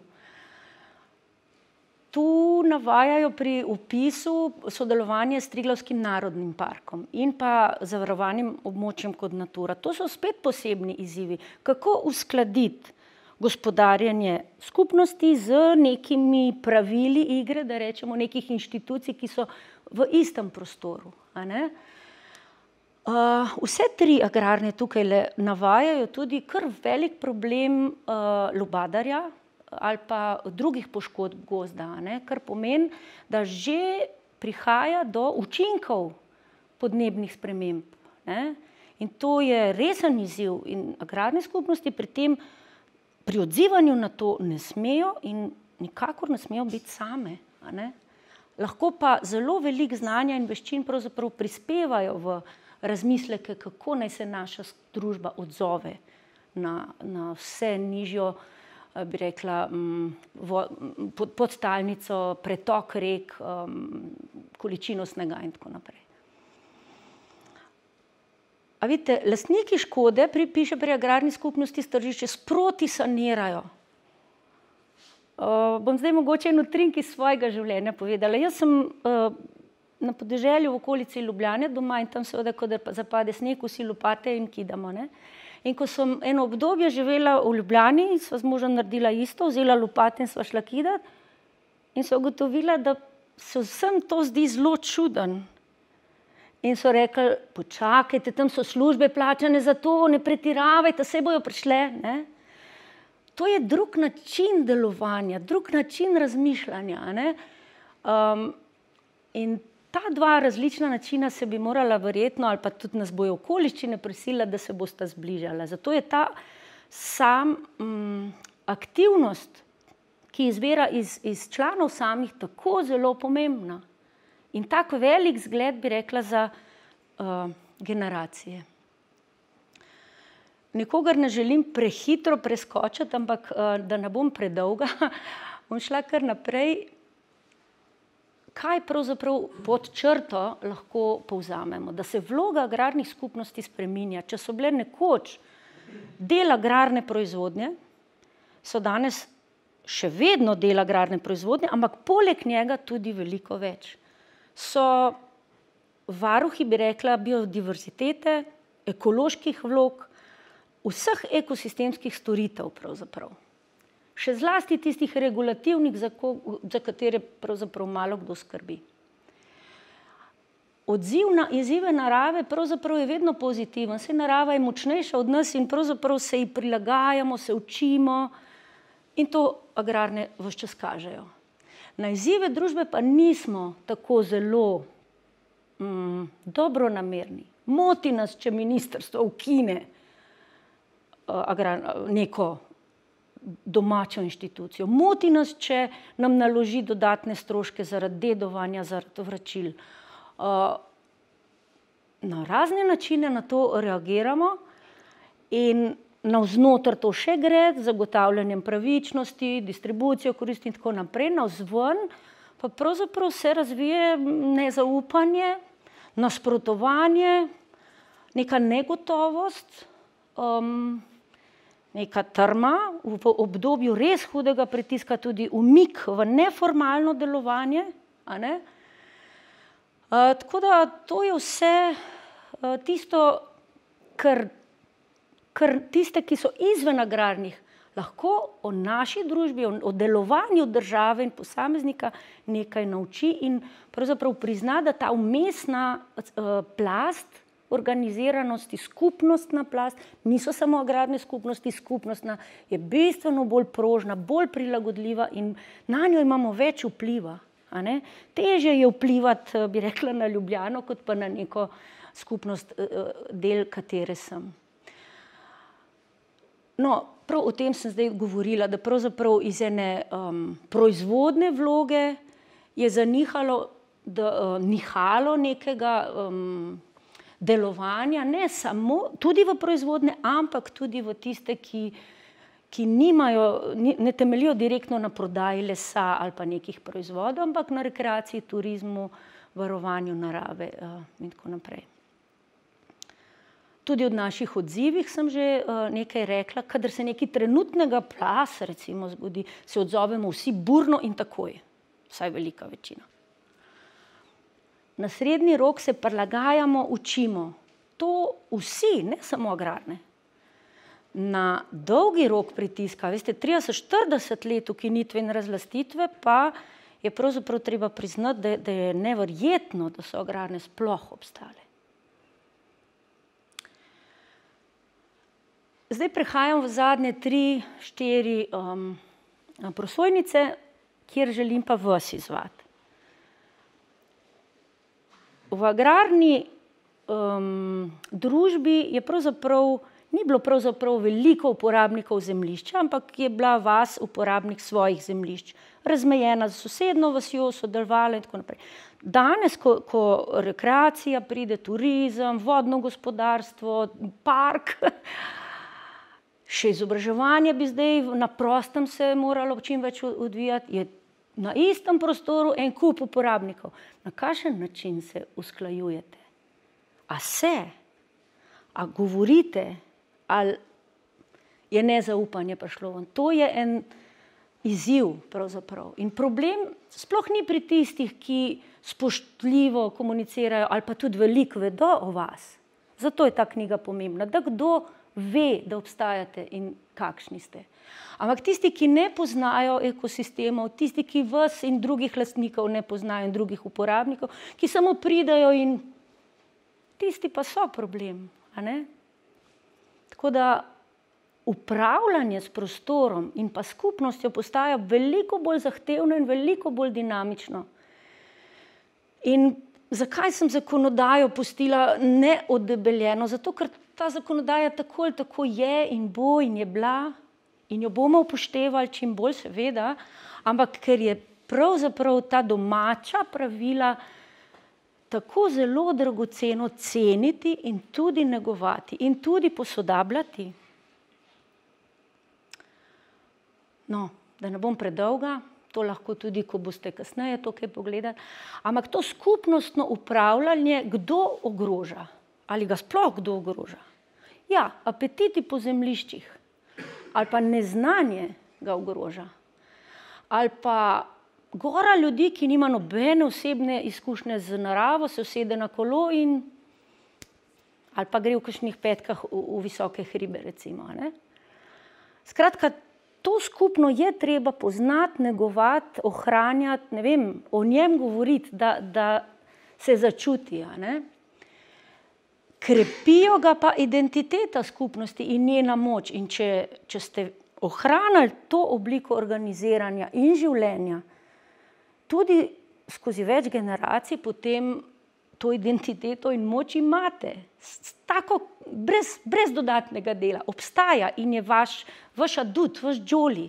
Tu navajajo pri opisu sodelovanje s Triglavskim narodnim parkom in pa zavarovanim območjem kot Natura. To so spet posebni izzivi. Kako uskladiti gospodarjenje skupnosti z nekimi pravili igre, da rečemo nekih inštitucij, ki so v istem prostoru. Vse tri agrarne tukaj navajajo tudi kar velik problem lubadarja ali pa drugih poškodb gozda, kar pomeni, da že prihaja do učinkov podnebnih sprememb. In to je resen izziv in agrarne skupnosti pri odzivanju na to ne smejo in nikakor ne smejo biti same. Lahko pa zelo veliko znanja in veščin pravzaprav prispevajo v razmisleke, kako naj se naša družba odzove na vse nižjo, bi rekla, podtalnico, pretok rek, količino snega in tako naprej. A vidite, lastniki škode, piše pri agrarni skupnosti, stržišče sproti sanirajo. Bom zdaj mogoče eno trink iz svojega življenja povedala. Jaz sem na podeželju v okolici Ljubljane doma in tam seveda, ko zapade sneg, vsi lopate in kidamo. In ko sem eno obdobje živela v Ljubljani, sva z možem naredila isto, vzela lopate in sva šla kidati in sva ugotovila, da se vsem to zdi zelo čuden. In so rekli, počakajte, tam so službe plačane za to, ne pretiravajte, saj bojo prišle. To je drug način delovanja, drug način razmišljanja. In ta dva različna načina se bi morala verjetno, ali pa tudi nas bojo okoliščine prisilile, da se bosta zbližala. Zato je ta aktivnost, ki izvira iz članov samih, tako zelo pomembna. In tak velik zgled, bi rekla, za generacije. Nikogar ne želim prehitro preskočiti, ampak da ne bom predolga, bom šla kar naprej. kaj pravzaprav pod črto lahko povzamemo? Da se vloga agrarnih skupnosti spreminja. Če so bile nekoč del agrarne proizvodnje, so danes še vedno del agrarne proizvodnje, ampak poleg njega tudi veliko več. So varuhi, bi rekla, biodiverzitete, ekoloških vlog, vseh ekosistemskih storitev pravzaprav. Še zlasti tistih regulativnih, za katere pravzaprav malo kdo skrbi. Odziv na izzive narave pravzaprav je vedno pozitiven. Saj narava je močnejša od nas in pravzaprav se ji prilagajamo, se učimo in to agrarne ves čas kažejo. Na izzive družbe pa nismo tako zelo dobronamerni. Moti nas, če ministrstvo ukine neko domačo inštitucijo. Moti nas, če nam naloži dodatne stroške zaradi dedovanja, zaradi vračil. Na razne načine na to reagiramo in navznoter to še gre, z zagotavljanjem pravičnosti, distribucijo koristi in tako naprej, navzven pa pravzaprav se razvije nezaupanje, nasprotovanje, neka negotovost, neka trma, v obdobju res hudega pritiska tudi umik v neformalno delovanje. Tako da to je vse tisto, kar tiste, ki so izven agrarnih, lahko o naši družbi, o delovanju države in posameznika nekaj nauči in pravzaprav prizna, da ta vmesna plast organiziranosti, skupnostna plast, niso samo agrarne skupnosti, skupnostna je bistveno bolj prožna, bolj prilagodljiva in na njo imamo več vpliva. Težje je vplivati, bi rekla, na Ljubljano, kot pa na neko skupnost, del katere sem. No, prav o tem sem zdaj govorila, da pravzaprav iz ene proizvodne vloge je nihalo nekega delovanja, ne samo, tudi v proizvodne, ampak tudi v tiste, ki ne temeljijo direktno na prodaji lesa ali pa nekih proizvodov, ampak na rekreaciji, turizmu, varovanju narave in tako naprej. Tudi od naših odzivih sem že nekaj rekla, kadar se nekaj trenutnega plasa recimo zgodi, se odzovemo vsi burno in takoj, vsaj velika večina. Na srednji rok se prilagajamo, učimo. To vsi, ne samo agrarne. Na dolgi rok pritiska, veste, 30-40 let ukinitve in razlastitve, pa je pravzaprav treba priznati, da je neverjetno, da so agrarne sploh obstale. Zdaj prehajam v zadnje 3-4 prosojnice, kjer želim pa vas izzvati. V agrarni družbi ni bilo pravzaprav veliko uporabnikov zemljišča, ampak je bila vas uporabnik svojih zemljišč, razmejena z sosednjo vasjo, sodelovala in tako naprej. Danes, ko rekreacija pride, turizem, vodno gospodarstvo, park, še izobraževanje bi zdaj na prostem se moralo čim več odvijati, je na istem prostoru en kup uporabnikov. Na kakšen način se usklajujete? A govorite, ali je nezaupanje prišlo ven? To je en izziv pravzaprav. In problem sploh ni pri tistih, ki spoštljivo komunicirajo ali pa tudi veliko vedo o vas. Zato je ta knjiga pomembna, da kdo ve, da obstajate in kakšni ste. Ampak tisti, ki ne poznajo ekosistemov, tisti, ki vas in drugih lastnikov ne poznajo in drugih uporabnikov, ki samo pridejo in tisti pa so problem. Tako da upravljanje s prostorom in pa skupnostjo postaja veliko bolj zahtevno in veliko bolj dinamično. In zakaj sem zakonodajo pustila neodebeljeno? Zato, ker ta zakonodaja tako ali tako je in bo in je bila in jo bomo upoštevali čim bolj, seveda, ampak ker je pravzaprav ta domača pravila tako zelo dragoceno ceniti in tudi negovati in tudi posodabljati. No, da ne bom predolga, to lahko tudi, ko boste kasneje to kaj pogledali, ampak to skupnostno upravljanje, kdo ogroža, ali ga sploh kdo ogroža. Ja, apetiti po zemljiščih, ali pa neznanje ga ogroža, ali pa gora ljudi, ki nima nobene osebne izkušnje z naravo, se usede na kolo in ali pa gre v kakšnih petkah v visoke hribe, recimo. Ne? Skratka, to skupno je treba poznati, negovati, ohranjati, ne vem, o njem govoriti, da se začuti. Ne? Krepijo ga pa identiteta skupnosti in njena moč. In če ste ohranili to obliko organiziranja in življenja, tudi skozi več generacij, potem to identiteto in moč imate. Tako, brez dodatnega dela. Obstaja in je vaš adut, vaš džoli.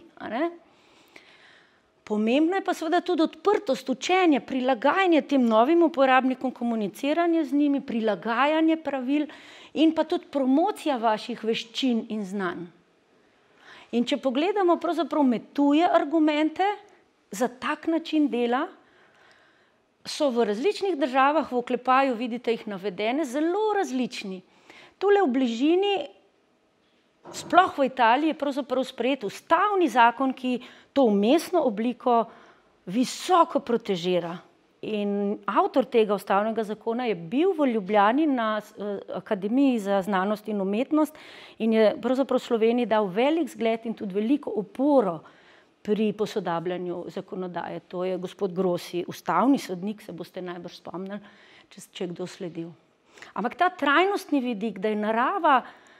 Pomembno je pa seveda tudi odprtost, učenje, prilagajanje tem novim uporabnikom, komuniciranje z njimi, prilagajanje pravil in pa tudi promocija vaših veščin in znanj. In če pogledamo pravzaprav med tuje argumente za tak način dela, so v različnih državah, v oklepaju vidite jih navedene, zelo različni. Tule v bližini, sploh v Italiji, je pravzaprav sprejet ustavni zakon, ki to vmesno obliko visoko protežira. In avtor tega ustavnega zakona je bil v Ljubljani na Akademiji za znanost in umetnost in je pravzaprav Sloveniji dal velik zgled in tudi veliko oporo pri posodabljanju zakonodaje. To je gospod Grossi, ustavni sodnik, se boste najbrž spomnili, če kdo sledil. Ampak ta trajnostni vidik, da je narava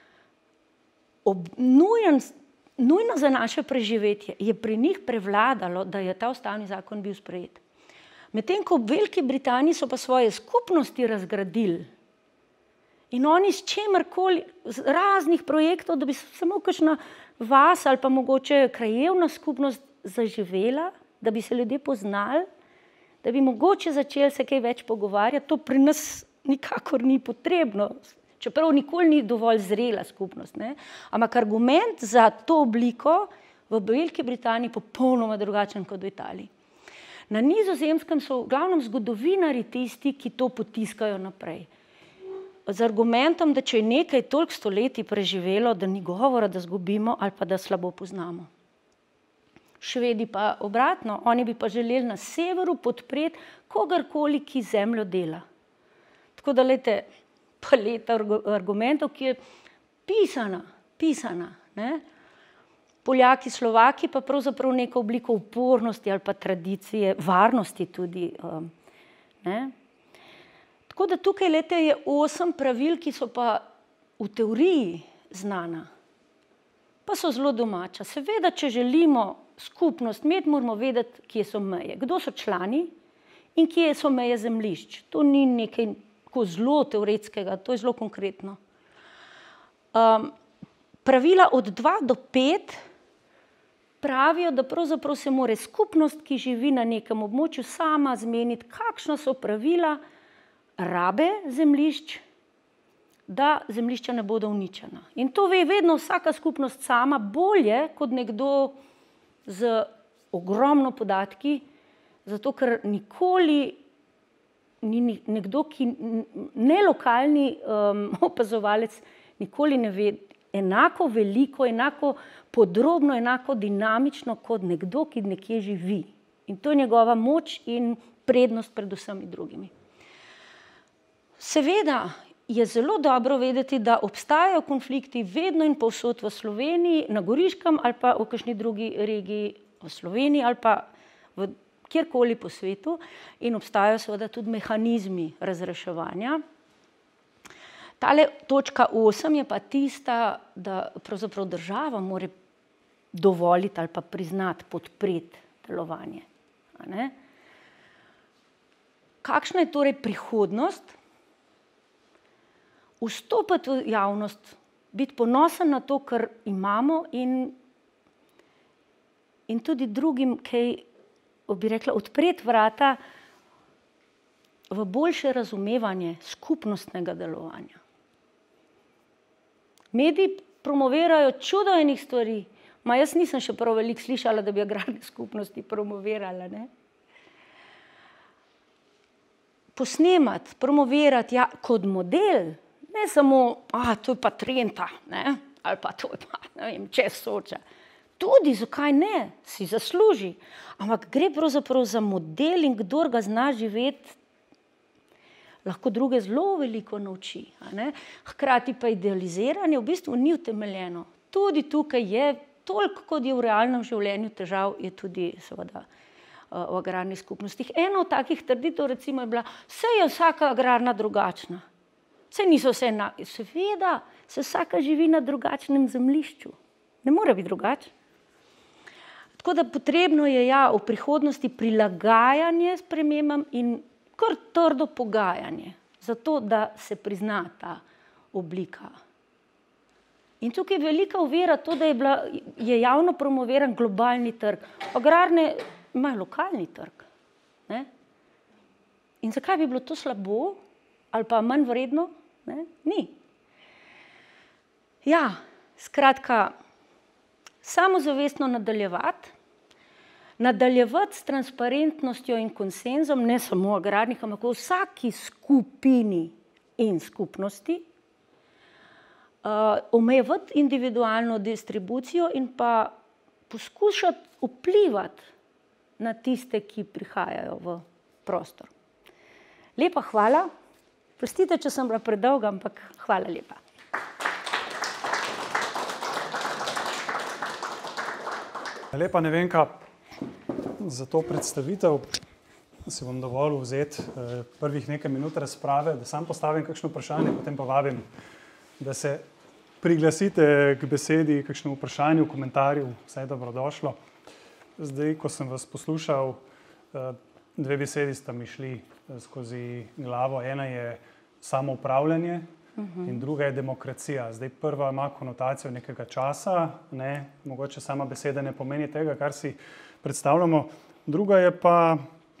nujna za naše preživetje, je pri njih prevladalo, da je ta ustavni zakon bil sprejet. Medtem ko v Veliki Britaniji so pa svoje skupnosti razgradili in oni s čemerkoli, z raznih projektov, da bi samo kakšna vas ali pa mogoče krajevna skupnost zaživela, da bi se ljudje poznali, da bi mogoče začeli se kaj več pogovarjati, to pri nas nikakor ni potrebno, čeprav nikoli ni dovolj zrela skupnost. Ne? Ampak argument za to obliko v Veliki Britaniji popolnoma drugačen kot v Italiji. Na Nizozemskem so v glavnem zgodovinarji tisti, ki to potiskajo naprej. Z argumentom, da če je nekaj toliko stoletij preživelo, da ni govora, da zgubimo ali pa da slabo poznamo. Švedi pa obratno, oni bi pa želeli na severu podpreti kogarkoli, ki zemljo dela. Tako da, glejte, paleta argumentov, ki je pisana. Ne? Poljaki, Slovaki pa pravzaprav neko obliko upornosti ali pa tradicije, varnosti tudi. Ne? Tako da tukaj, glejte, je 8 pravil, ki so pa v teoriji znana, pa so zelo domača. Seveda, če želimo skupnost imeti, moramo vedeti, kje so meje, kdo so člani in kje so meje zemljišč. To ni nekaj zelo teoretskega, to je zelo konkretno. Pravila od 2 do 5 pravijo, da pravzaprav se mora skupnost, ki živi na nekem območju, sama zmeniti, kakšna so pravila rabe zemljišč, da zemljišča ne bodo uničena. In to ve vedno vsaka skupnost sama bolje kot nekdo z ogromno podatki, zato ker nikoli ni nekdo, ki ne lokalni opazovalec, nikoli ne ve enako veliko, enako podrobno, enako dinamično kot nekdo, ki nekje živi. In to je njegova moč in prednost pred vsemi drugimi. Seveda je zelo dobro vedeti, da obstajajo konflikti vedno in povsod v Sloveniji, na Goriškem ali pa v kakšni drugi regiji v Sloveniji ali pa kjerkoli po svetu in obstajajo seveda tudi mehanizmi razreševanja. Tale točka 8 je pa tista, da pravzaprav država mora dovoliti ali pa priznati, podpreti delovanje. Kakšna je torej prihodnost? Vstopiti v javnost, biti ponosen na to, kar imamo in tudi drugim, kaj bi rekla, odpreti vrata v boljše razumevanje skupnostnega delovanja. Mediji promovirajo čudo enih stvari, Jaz nisem še prav veliko slišala, da bi agrarne skupnosti promovirala, ne. Posnemati, promovirati, ja, kot model, ne samo, to je pa Trenta, ne, ali pa to je pa, ne vem, čez Soča. Tudi, zakaj ne, si zasluži. Ampak gre pravzaprav za model in kdor ga zna živeti, lahko druge zelo veliko nauči, a ne. Hkrati pa idealiziranje v bistvu ni utemeljeno. Tudi tukaj je, toliko kot je v realnem življenju težav, je tudi seveda v agrarnih skupnostih. Ena od takih trditev recimo je bila, saj je vsaka agrarna drugačna. Saj niso vse enaki. Seveda, se vsaka živi na drugačnem zemljišču. Ne more biti drugače. Tako da potrebno je v prihodnosti prilagajanje spremembam in kar trdo pogajanje, zato da se prizna ta oblika. In tukaj je velika ovira to, da je javno promoviran globalni trg. Agrarne imajo lokalni trg. Ne? In zakaj bi bilo to slabo ali pa manj vredno? Ne? Ni. Ja, skratka, samozavestno nadaljevati s transparentnostjo in konsenzom, ne samo agrarnih, ampak v vsaki skupini in skupnosti, omejevati individualno distribucijo in pa poskušati vplivati na tiste, ki prihajajo v prostor. Lepa hvala. Prostite, če sem bila predolga, ampak hvala lepa. Lepa Nevenka, za to predstavitev si bom dovolil vzeti prvih nekaj minut razprave, da sam postavim kakšno vprašanje, potem pa vabim, da se priglasite k besedi, kakšnemu vprašanju, komentarju, vse je dobrodošlo. Zdaj, ko sem vas poslušal, dve besedi sta mi šli skozi glavo. Ena je samoupravljanje in druga je demokracija. Zdaj, prva ima konotacijo nekega časa, ne, mogoče sama beseda ne pomeni tega, kar si predstavljamo. Druga je pa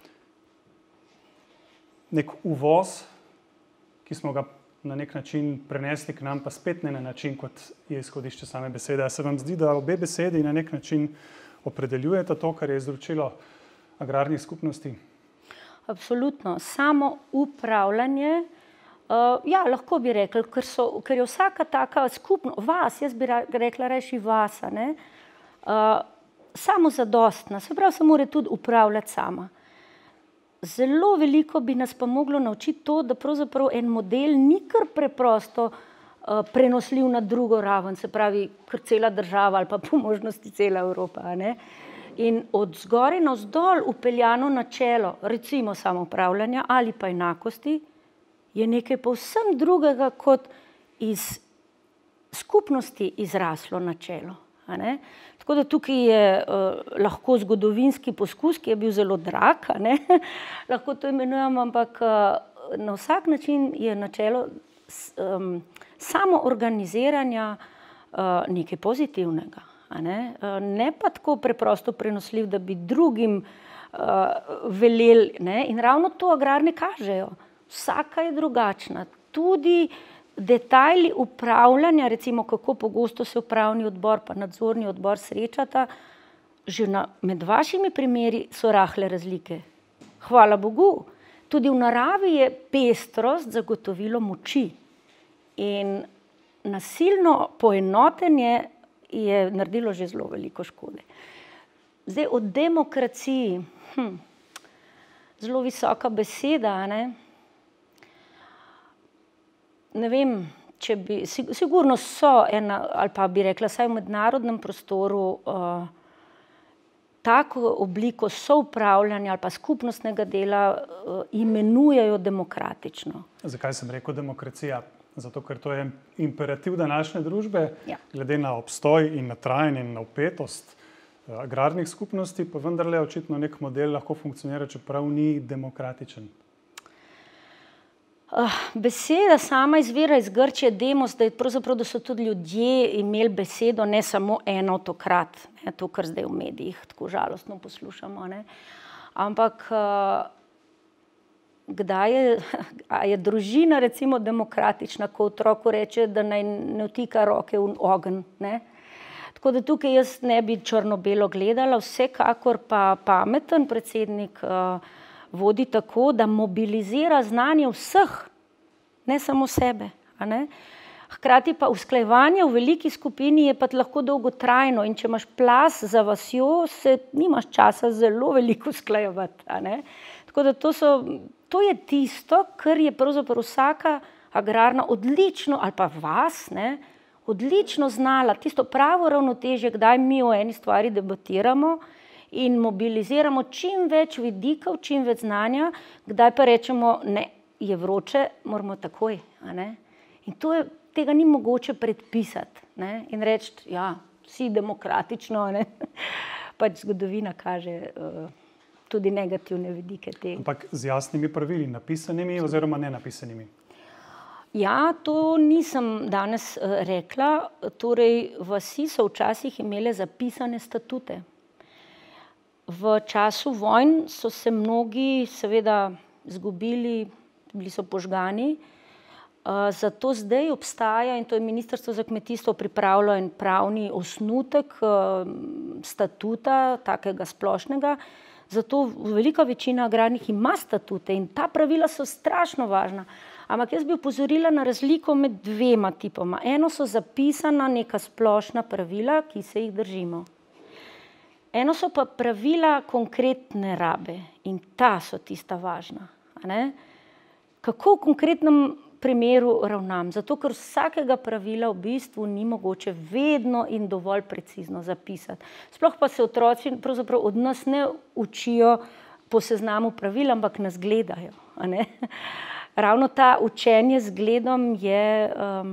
nek uvoz, ki smo ga na nek način prenesli k nam, pa spet ne na način, kot je izhodišče same besede. A se vam zdi, da obe besedi na nek način opredeljujete to, kar je izročilo agrarnih skupnosti? Absolutno. Samo upravljanje, lahko bi rekli, ker je vsaka taka skupnost, vas, jaz bi rekla reči vasa, ne, samozadostna, se pravi, se mora tudi upravljati sama. Zelo veliko bi nas pa moglo naučiti to, da pravzaprav en model ni kar preprosto prenosljiv na drugo raven, se pravi, kar cela država ali pa po možnosti cela Evropa, ne. In od zgoraj navzdol vpeljano načelo, recimo samoupravljanja ali pa enakosti, je nekaj povsem drugega, kot iz skupnosti izraslo načelo. A ne? Tako da tukaj je lahko zgodovinski poskus, ki je bil zelo drag, a ne? Lahko to imenujemo, ampak na vsak način je načelo samoorganiziranja nekaj pozitivnega. A ne? Ne pa tako preprosto prenosljiv, da bi drugim veleli. Ne? In ravno to agrarne kažejo. Vsaka je drugačna. Tudi detajli upravljanja, recimo kako pogosto se upravni odbor pa nadzorni odbor srečata, že med vašimi primeri so rahle razlike. Hvala Bogu. Tudi v naravi je pestrost zagotovilo moči. In nasilno poenotenje je naredilo že zelo veliko škode. Zdaj o demokraciji. Zelo visoka beseda, ne? Ne vem, če bi, sigurno so ena, ali pa bi rekla, saj v mednarodnem prostoru tako obliko soupravljanja ali pa skupnostnega dela imenujejo demokratično. Zakaj sem rekel demokracija? Zato, ker to je imperativ današnje družbe, glede na obstoj in na trajanje in na vpetost agrarnih skupnosti, pa vendarle očitno nek model lahko funkcionira, čeprav ni demokratičen. Beseda sama izvira iz Grčije demos, da da so tudi ljudje imeli besedo, ne samo en avtokrat, ne, to, kar zdaj v medijih tako žalostno poslušamo. Ne. Ampak kdaj je družina recimo demokratična, ko otroku reče, da naj ne vtika roke v ogenj, ne? Tako da tukaj jaz ne bi črno-belo gledala, vsekakor pa pameten predsednik vodi tako, da mobilizira znanje vseh, ne samo sebe. A ne? Hkrati pa usklajevanje v veliki skupini je pa lahko dolgotrajno in če imaš plaz za vasjo, se nimaš časa zelo veliko usklajevati. A ne? Tako da to je tisto, kar je pravzaprav vsaka agrarna odlično, ali pa vas, ne, odlično znala, tisto pravo ravnotežje, kdaj mi o eni stvari debatiramo in mobiliziramo čim več vidikov, čim več znanja, kdaj pa rečemo, ne, je vroče, moramo takoj. A ne? In tega ni mogoče predpisati, ne? In reči, ja, vsi demokratično, ne? Pač zgodovina kaže tudi negativne vidike tega. Ampak z jasnimi pravili, napisanimi oziroma nenapisanimi? Ja, to nisem danes rekla. Torej, vasi so včasih imele zapisane statute. V času vojn so se mnogi seveda izgubili, bili so požgani. Zato zdaj obstaja, in to je Ministrstvo za kmetijstvo pripravilo en pravni osnutek statuta, takega splošnega. Zato velika večina agrarnih ima statute in ta pravila so strašno važna. Ampak jaz bi opozorila na razliko med dvema tipoma. Eno so zapisana neka splošna pravila, ki se jih držimo. Eno so pa pravila konkretne rabe in ta so tista važna. A ne? Kako v konkretnem primeru ravnam? Zato, ker vsakega pravila v bistvu ni mogoče vedno in dovolj precizno zapisati. Sploh pa se otroci pravzaprav od nas ne učijo po seznamu pravil, ampak nas gledajo. A ne? Ravno ta učenje z gledom je,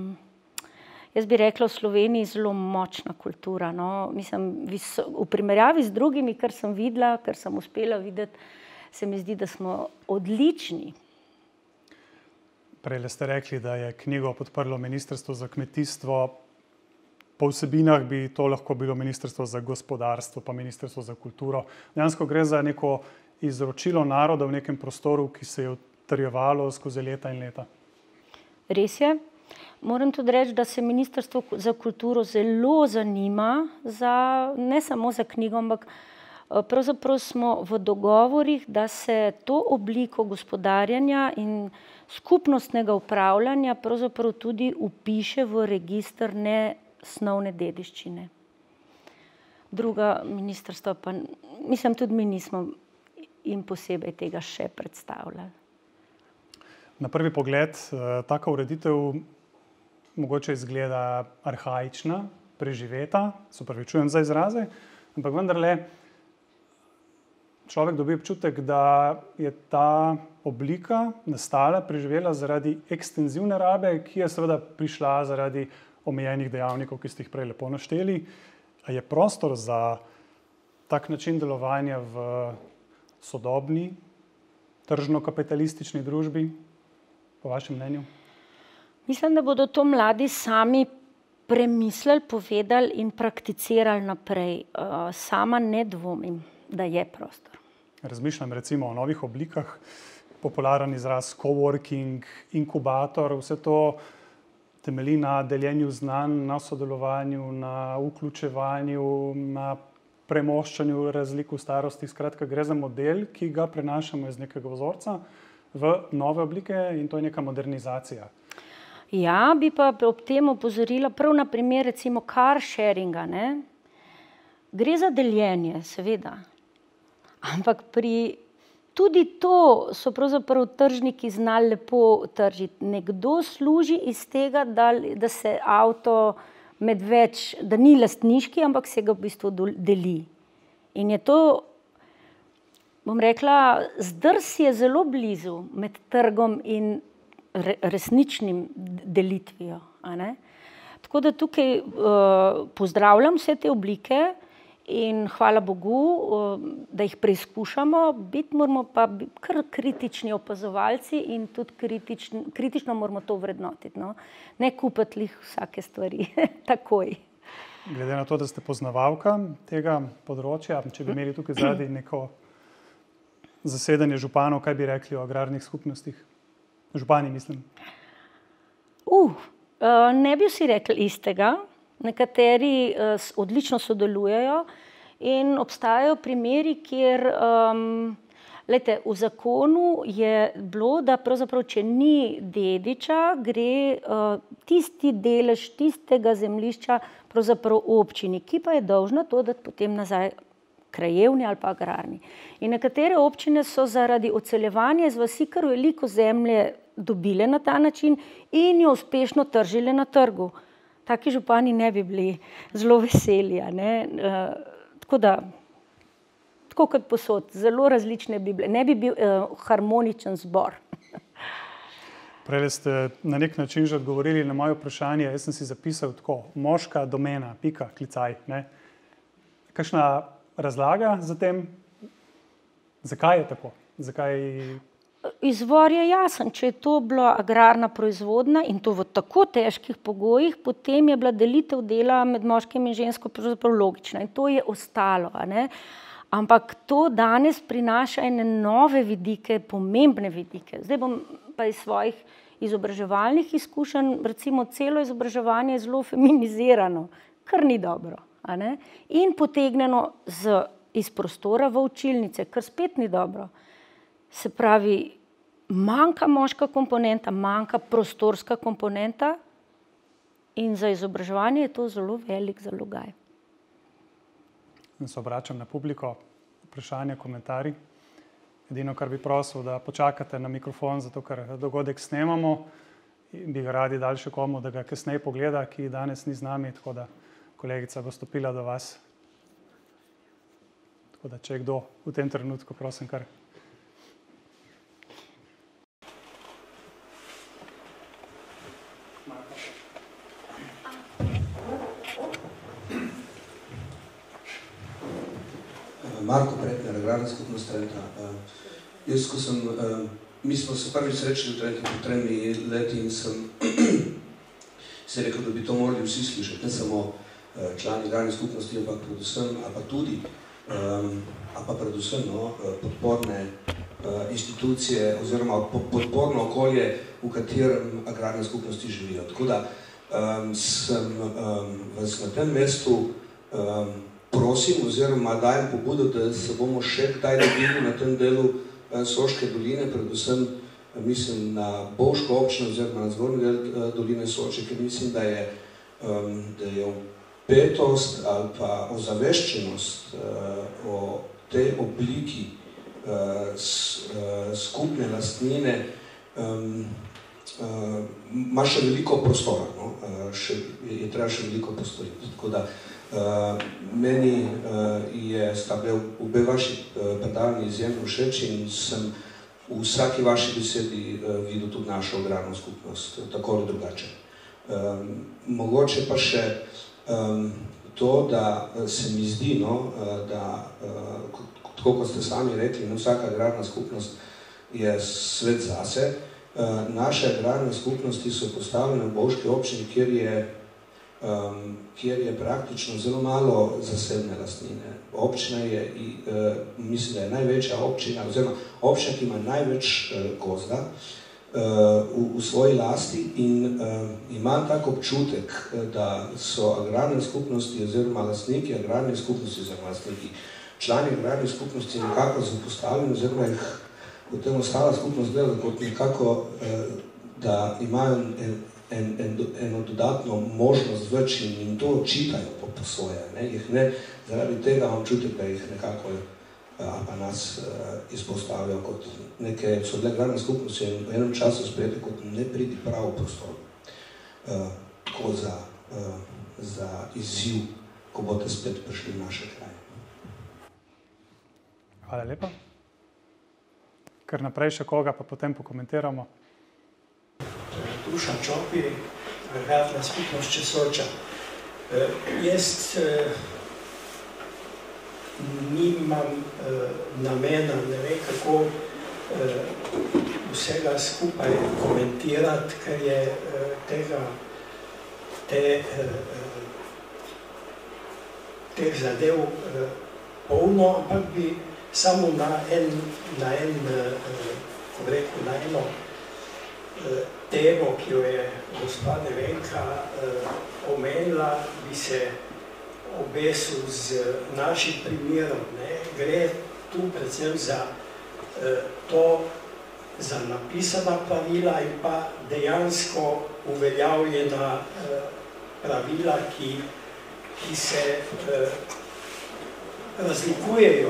jaz bi rekla, v Sloveniji zelo močna kultura. No? Mislim, v primerjavi z drugimi, kar sem videla, kar sem uspela videti, se mi zdi, da smo odlični. Prej ste rekli, da je knjigo podprlo Ministrstvo za kmetijstvo. Po vsebinah bi to lahko bilo Ministrstvo za gospodarstvo, pa Ministrstvo za kulturo. Dejansko gre za neko izročilo naroda v nekem prostoru, ki se je utrjevalo skozi leta in leta. Res je. Moram tudi reči, da se Ministrstvo za kulturo zelo zanima ne samo za knjigo, ampak pravzaprav smo v dogovorih, da se to obliko gospodarjenja in skupnostnega upravljanja pravzaprav tudi vpiše v register nesnovne dediščine. Druga ministrstva pa, mislim, tudi mi nismo jim posebej tega še predstavljali. Na prvi pogled taka ureditev mogoče izgleda arhaična, preživeta, se opravičujem za izraze, ampak vendarle človek dobi občutek, da je ta oblika nastala, preživela zaradi ekstenzivne rabe, ki je seveda prišla zaradi omejenih dejavnikov, ki ste jih prej lepo našteli. A je prostor za tak način delovanja v sodobni, tržno-kapitalistični družbi, po vašem mnenju? Mislim, da bodo to mladi sami premislili, povedali in prakticirali naprej. Sama ne dvomim, da je prostor. Razmišljam recimo o novih oblikah, popularen izraz coworking, inkubator, vse to temelji na deljenju znanj, na sodelovanju, na vključevanju, na premoščanju razlik v starosti. Skratka, gre za model, ki ga prenašamo iz nekega vzorca v nove oblike in to je neka modernizacija. Ja, bi pa ob tem opozorila prav na primer recimo car sharinga. Ne? Gre za deljenje, seveda. Ampak tudi to so pravzaprav tržniki znali lepo tržiti. Nekdo služi iz tega, da se avto med več, da ni lastniški, ampak se ga v bistvu deli. In je to, bom rekla, zdrs je zelo blizu med trgom in resničnim delitvijo. A ne? Tako da tukaj pozdravljam vse te oblike in hvala Bogu, da jih preizkušamo, biti moramo pa kar kritični opazovalci in tudi kritično moramo to vrednotiti. No? Ne kupiti vsake stvari takoj. Glede na to, da ste poznavalka tega področja, če bi imeli tukaj zadnji neko zasedanje županov, kaj bi rekli o agrarnih skupnostih? Župani, mislim. Ne bi vsi rekli istega. nekateri odlično sodelujejo in obstajajo primeri, kjer glejte, v zakonu je bilo, da pravzaprav, če ni dediča, gre tisti delež tistega zemljišča pravzaprav občini, ki pa je dolžna to dati potem nazaj krajevni ali pa agrarni. In nekatere občine so zaradi odseljevanja iz vasi kar veliko zemlje dobile na ta način in jo uspešno tržile na trgu. Taki župani ne bi bili zelo veseli, a ne? Tako da, tako kot posod, zelo različne bi bile, ne bi bil harmoničen zbor. Prej ste na nek način že odgovorili na moje vprašanje, jaz sem si zapisal tako, moška domena, pika, klicaj, ne? Kakšna razlaga za tem? Zakaj je tako? Zakaj... Izvor je jasen, če je to bila agrarna proizvodnja in to v tako težkih pogojih, potem je bila delitev dela med moškim in žensko pravzaprav logična in to je ostalo, a ne? Ampak to danes prinaša ene nove vidike, pomembne vidike. Zdaj bom pa iz svojih izobraževalnih izkušenj, recimo celo izobraževanje je zelo feminizirano, kar ni dobro, a ne? In potegnjeno iz prostora v učilnice, kar spet ni dobro. Se pravi, manjka moška komponenta, manjka prostorska komponenta in za izobraževanje je to zelo velik zalogaj. Se obračam na publiko, vprašanje, komentarji. Edino, kar bi prosil, da počakate na mikrofon, zato ker dogodek snemamo in bi ga radi dali še komu, da ga kasneje pogleda, ki danes ni z nami, tako da kolegica bo stopila do vas. Tako da, če je kdo v tem trenutku, prosim kar. Marko Pretner, agrarna skupnost Trenta. Jaz, ko sem, mi smo se prvič srečali v Trentu po 3 leti in sem se rekel, da bi to morali vsi slišati, ne samo člani agrarne skupnosti, ampak predvsem, predvsem podporne institucije oziroma podporno okolje, v katerem agrarne skupnosti živijo. Tako da sem vas na tem mestu prosim oziroma dajem pobudo, da se bomo še kdaj dobili na tem delu Soške doline, predvsem mislim na Bovško občino oziroma na zgornji del doline Soče, ker mislim, da je vpetost ali pa ozaveščenost o tej obliki skupne lastnine ima še veliko prostora, no? Je treba še veliko postoriti. Tako da meni sta bile obe vaši predavanji izjemno všeč in sem v vsaki vaši besedi videl tudi našo agrarno skupnost, tako ali drugače. Mogoče pa še to, da se mi zdi, da tako kot ste sami rekli, vsaka agrarna skupnost je svet zase. Naše agrarne skupnosti so postavljene v Bovški občini, kjer je praktično zelo malo zasebne lastnine. Občina je, mislim, da je največja občina, oziroma občina, ki ima največ gozda v svoji lasti in imam tak občutek, da so agrarne skupnosti oziroma lastniki agrarne skupnosti oziroma lastniki člani agrarne skupnosti nekako zapostavljeni oziroma jih potem ostala skupnost gleda kot nekako, da imajo eno dodatno možnost več in to očitajo po svoje. Zaradi tega imam čutek, da jih nekako pa nas izpostavljajo kot neke, so bile agrarne skupnosti in v enem času sprejete kot ne pridi prav prostor. Tako za izziv, ko boste spet prišli v naše kraje. Hvala lepa. Kar naprej še koga, pa potem pokomentiramo. Dušan Čopi, agrarna skupnost Česoča. Jaz nimam namena, ne vem kako vsega skupaj komentirati, ker je teh zadev polno, ampak bi samo na eno temo, ki jo je gospa Nevenka omenila, bi se obesil z našim primerom. Gre tu predvsem za za napisana pravila in pa dejansko uveljavljena pravila, ki se razlikujejo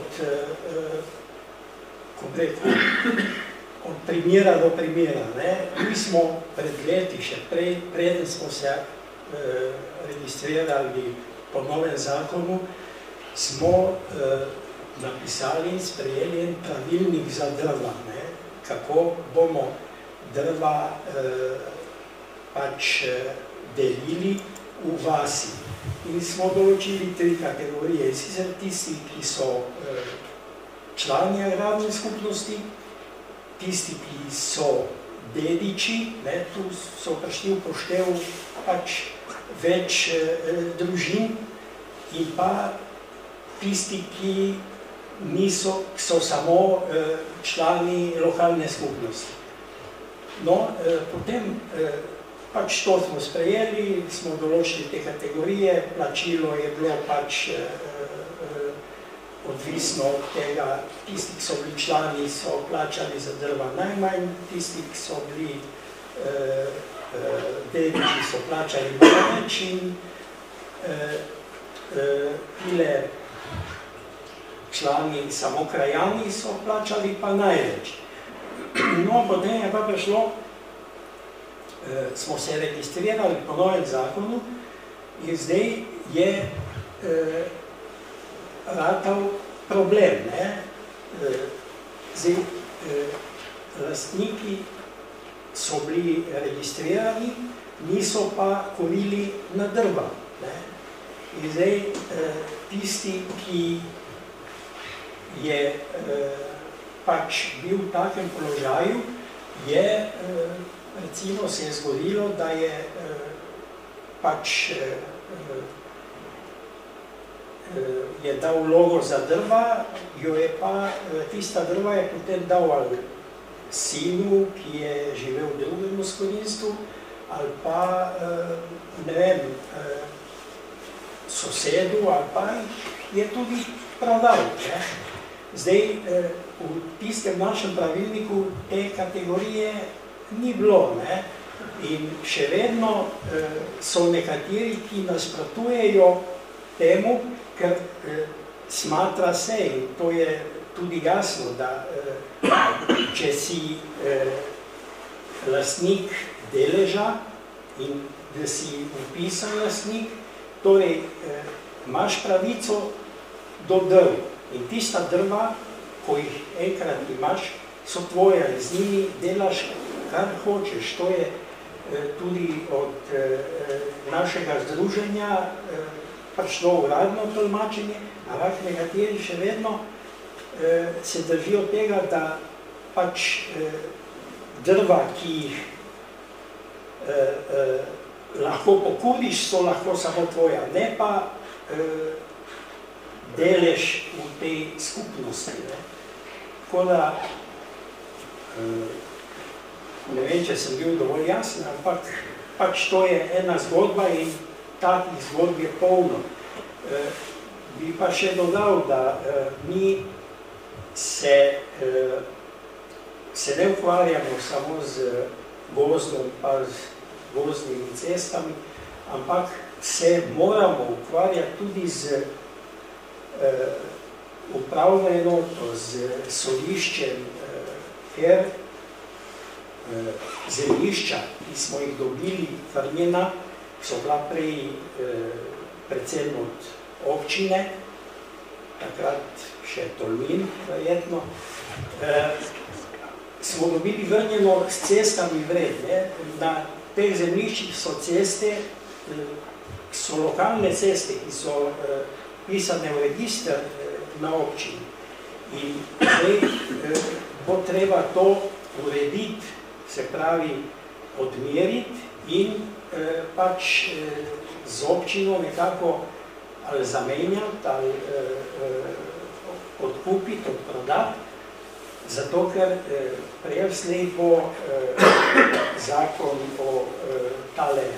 od primera do primera. Mi smo pred leti, še preden smo se registrirali po novem zakonu, smo napisali in sprejeli en pravilnik za drva, kako bomo drva pač delili v vasi. In smo določili 3 kategorije, sicer tisti, ki so člani agrarne skupnosti, tisti, ki so dediči, tu so prišli v poštev pač več družin, in pa tisti, ki so samo člani lokalne skupnosti. No, potem pač to smo sprejeli, smo določili te kategorije, plačilo je bilo pač odvisno od tega, tisti, ki so bili člani, so plačali za drva najmanj, tisti, ki so bili dediči, so plačali največ in tile člani samokrajani so plačali pa največ. No, potem je pa prišlo, smo se registrirali po novem zakonu in zdaj je ratal problem. Zdaj, lastniki so bili registrirani, niso pa kurili na drva. In zdaj, tisti, ki je pač bil v takem položaju, recimo se je zgodilo, da je pač je dal vlogo za drva, jo je pa, tista drva je potem dal ali sinu, ki je živel v drugem gospodinstvu, ali pa, ne vem, sosedu, ali pa je tudi prodal. Zdaj, v tistem našem pravilniku te kategorije ni bilo, in še vedno so nekateri, ki nasprotujejo temu, ker smatra se, in to je tudi jasno, da če si lastnik deleža in da si vpisan lastnik, torej imaš pravico do drv. In tista drva, ko jih enkrat imaš, so tvoje, z njimi delaš, kar hočeš. To je tudi od našega združenja prišlo uradno tolmačenje, ampak nekateri še vedno se držijo tega, da pač drva, ki jih lahko pokuriš, so lahko samo tvoja, ne pa delež v tej skupnosti. Tako da, ne vem, če sem bil dovolj jasen, ampak pač to je ena zgodba in takih zgodb je polno. Bi pa še dodal, da mi se ne ukvarjamo samo z gozdom pa z gozdnimi cestami, ampak se moramo ukvarjati tudi z upravno enoto, z sodiščem, ker zemljišča, ki smo jih dobili vrnjena, so bila prej predvsem od občine, takrat še Tolmin, verjetno, smo dobili vrnjeno s cestami vred. Na teh zemljiščih so ceste, so lokalne ceste, ki so pisane v register na občini. In zdaj bo treba to urediti, se pravi odmeriti in pač z občino nekako ali zamenjati, ali odkupiti, odprodati. Zato, ker prej slej bo zakon o tale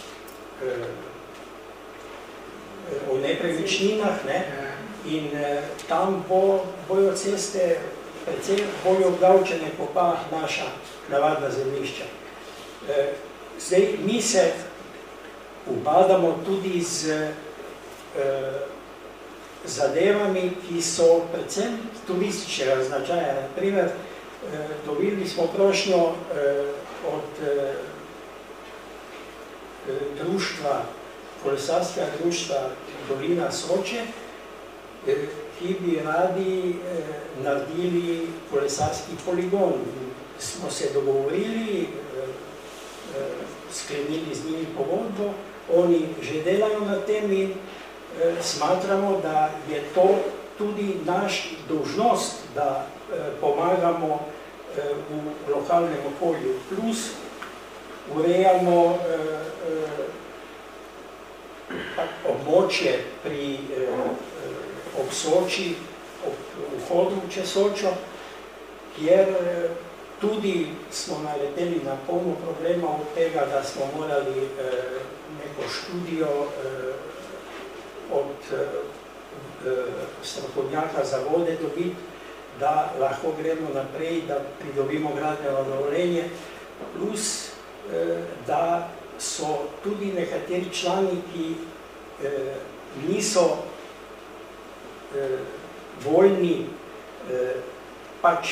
o nepremičninah, ne? In tam bojo ceste precej bolj obdavčene, kot pa naša navadna zemljišča. Zdaj, mi se ubadamo tudi z zadevami, ki so predvsem turističnega značaja. Naprimer, dobili smo prošnjo od društva, kolesarskega društva Dolina Soče, ki bi radi naredili kolesarski poligon. Smo se dogovorili, sklenili z njimi pogodbo, oni že delajo na tem in smatramo, da je to tudi naš dolžnost, da pomagamo v lokalnem okolju. Plus urejamo območje pri ob Soči, ob vhodu čez Sočo, kjer tudi smo naleteli na polno problema od tega, da smo morali neko študijo od strokovnjaka za vode dobiti, da lahko gremo naprej, da pridobimo gradbeno dovoljenje, plus da so tudi nekateri člani, ki niso voljni pač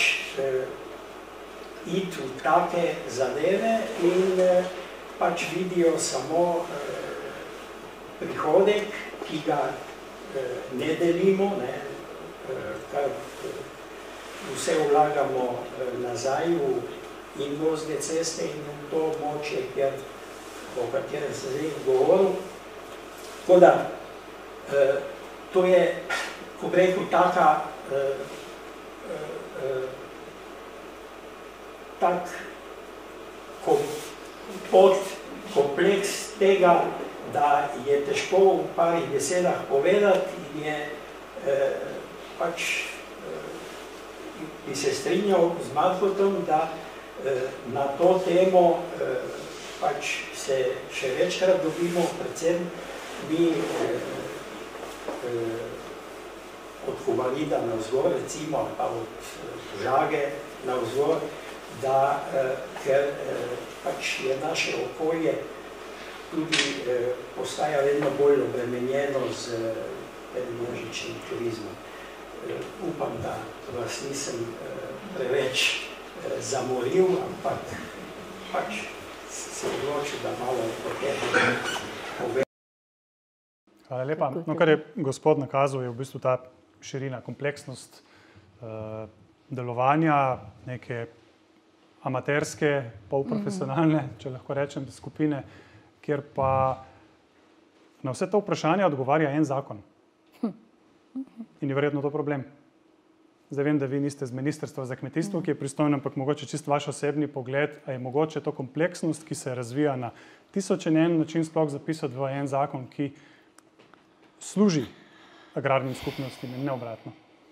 iti v take zadeve in pač vidijo samo prihodek, ki ga ne delimo, kar vse vlagamo nazaj v invozne ceste in v to območje, o katerem se zdaj govoril. Tako da, to je, ko bi rekel, tak kompleks tega, da je težko v parih besedah povedati in je pač bi se strinjal z Markotom, da na to temo pač se še večkrat dobimo, predvsem mi od Kovalida navzgor, recimo, pa od Žage navzgor, da ker pač je naše okolje tudi postaja vedno bolj obremenjeno z množičnim turizmom. Upam, da vas nisem preveč zamoril, ampak pač se odločil, da malo o tem povem. Hvala lepa. No, kar je gospod nakazal, je v bistvu ta širina, kompleksnost delovanja neke amaterske, polprofesionalne, če lahko rečem, skupine, kjer pa na vse to vprašanje odgovarja en zakon. In je verjetno to problem. Zdaj vem, da vi niste z Ministrstva za kmetijstvo, ki je pristojno, ampak mogoče čisto vaš osebni pogled, a je mogoče to kompleksnost, ki se razvija na tisoč in en način sploh zapisati v en zakon, ki služi agrarnim skupnostim in ne obratno.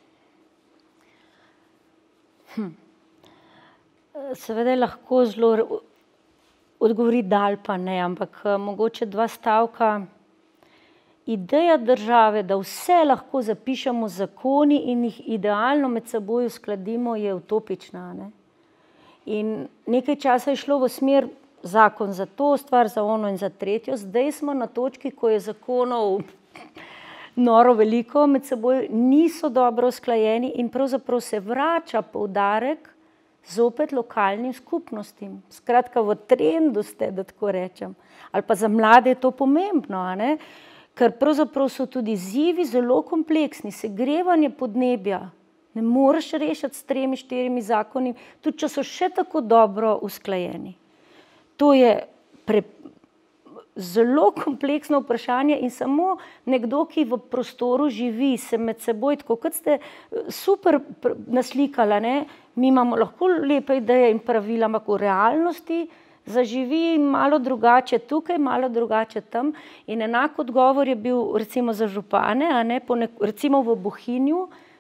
Seveda lahko zelo odgovori da ali pa ne, ampak mogoče dva stavka. Ideja države, da vse lahko zapišemo zakoni in jih idealno med seboj uskladimo, je utopična. Ne? In nekaj časa je šlo v smer zakon za to, stvar za ono in za tretjo. Zdaj smo na točki, ko je zakonov noro veliko, med seboj niso dobro usklajeni in pravzaprav se vrača poudarek zopet lokalnim skupnostim. Skratka, v trendu ste, da tako rečem. Ali pa za mlade je to pomembno, a ne? Ker pravzaprav so tudi izzivi zelo kompleksni. Segrevanje podnebja ne moreš rešiti s 3-4 zakoni, tudi če so še tako dobro usklajeni. To je zelo kompleksno vprašanje in samo nekdo, ki v prostoru živi, se med seboj, tako kot ste super naslikala, ne? Mi imamo lahko lepe ideje in pravila, ampak v realnosti zaživi malo drugače tukaj, malo drugače tam. In enak odgovor je bil recimo za župane, a ne? Recimo v Bohinju,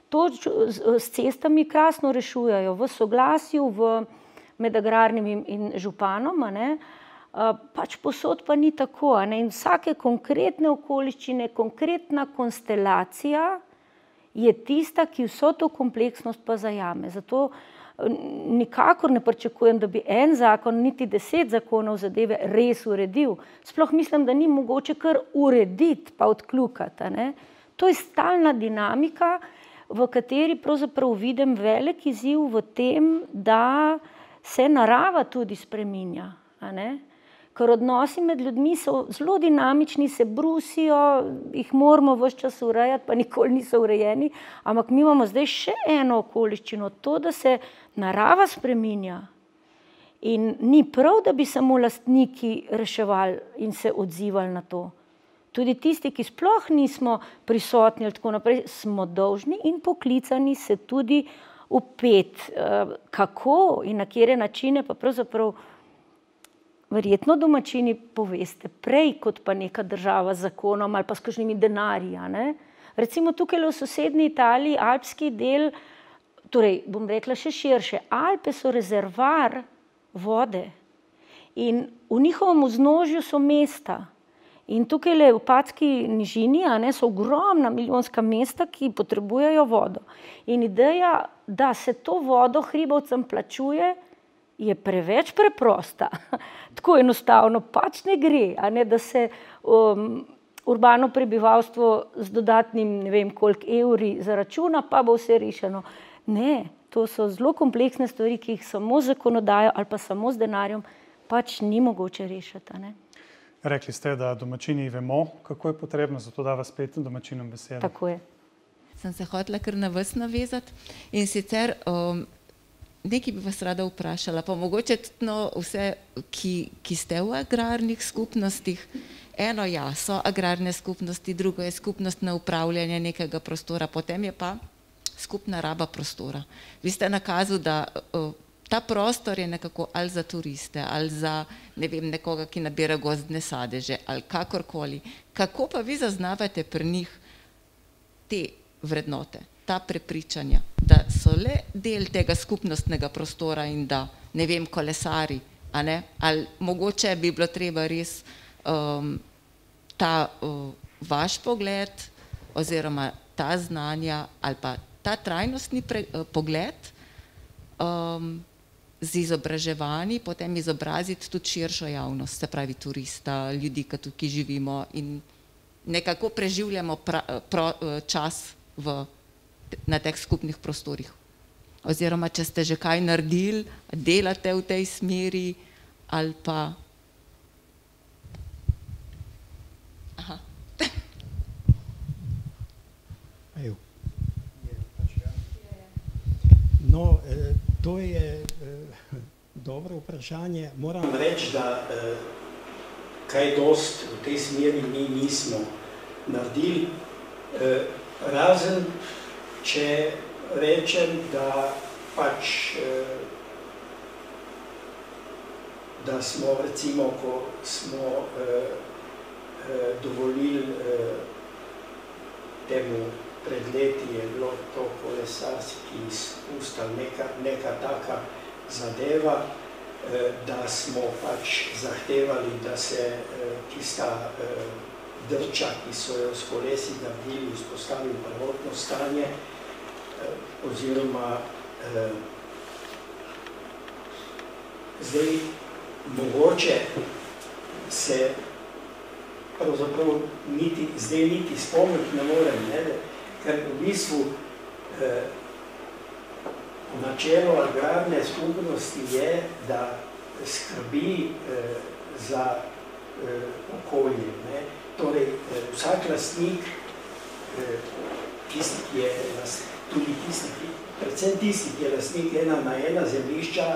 To s cestami krasno rešujejo v soglasju med agrarnim in županom, pač posod pa ni tako. In vsake konkretne okoliščine, konkretna konstelacija je tista, ki vso to kompleksnost pa zajame. Zato nikakor ne pričakujem, da bi en zakon, niti 10 zakonov zadeve res uredil. Sploh mislim, da ni mogoče kar urediti pa odkljukati. To je stalna dinamika, v kateri pravzaprav vidim velik izziv v tem, da se narava tudi spreminja. Ker odnosi med ljudmi so zelo dinamični, se brusijo, jih moramo ves čas urejati, pa nikoli niso urejeni, ampak mi imamo zdaj še eno okoliščino, to, da se narava spreminja. In ni prav, da bi samo lastniki reševali in se odzivali na to. Tudi tisti, ki sploh nismo prisotni ali tako naprej, smo dolžni in poklicani se tudi vpeti. Kako in na katere načine pa pravzaprav verjetno domačini poveste prej, kot pa neka država z zakonom ali pa s kakšnimi denarji. Recimo tukaj v sosednji Italiji, alpski del, torej bom rekla še širše, Alpe so rezervar vode in v njihovem vznožju so mesta. In tukaj v Padski nižini so ogromna milijonska mesta, ki potrebujejo vodo. In ideja, da se to vodo hribovcem plačuje, je preveč preprosta. Tako enostavno pač ne gre, da se urbano prebivalstvo z dodatnim ne vem koliko evri zaračuna, pa bo vse rešeno. Ne, to so zelo kompleksne stvari, ki jih samo z zakonodajo ali pa samo z denarjem pač ni mogoče rešiti. Rekli ste, da domačini vemo, kako je potrebno, zato da vas spet domačinom besedo. Tako je. Sem se hotela kar na vas navezati in sicer nekaj bi vas rada vprašala, pa mogoče tudi vse, ki ste v agrarnih skupnostih. Eno so agrarne skupnosti, drugo je skupnostno upravljanje nekega prostora, potem je pa skupna raba prostora. Vi ste nakazali, da ta prostor je nekako ali za turiste, ali za nekoga, ki nabira gozdne sadeže, ali kakorkoli. Kako pa vi zaznavate pri njih te vrednote, ta prepričanja, da so le del tega skupnostnega prostora in da, kolesari, ali mogoče bi bilo treba res ta vaš pogled oziroma ta znanja ali pa ta trajnostni pogled z izobraževanji, potem izobraziti tudi širšo javnost, se pravi turista, ljudi, ki tukaj živimo in nekako preživljamo čas na teh skupnih prostorih. Oziroma, če ste že kaj naredili, delate v tej smeri ali pa... Aha. No, to je dobro vprašanje. Moram reči, da kaj dost v tej smeri mi nismo naredili, razen če rečem, da pač da smo recimo, ko smo dovolili temu pred leti je bilo to kolesarski izpustal neka taka zadeva, da smo pač zahtevali, da se tista drča, ki so jo s kolesi naredili, vzpostavili prvotno stanje, oziroma zdaj mogoče se pravzaprav zdaj niti spomniti ne morem, ker v bistvu načelo agrarne skupnosti je, da skrbi za okolje. Torej, vsak lastnik, predvsem tisti, ki je lastnik ena na ena zemljišča,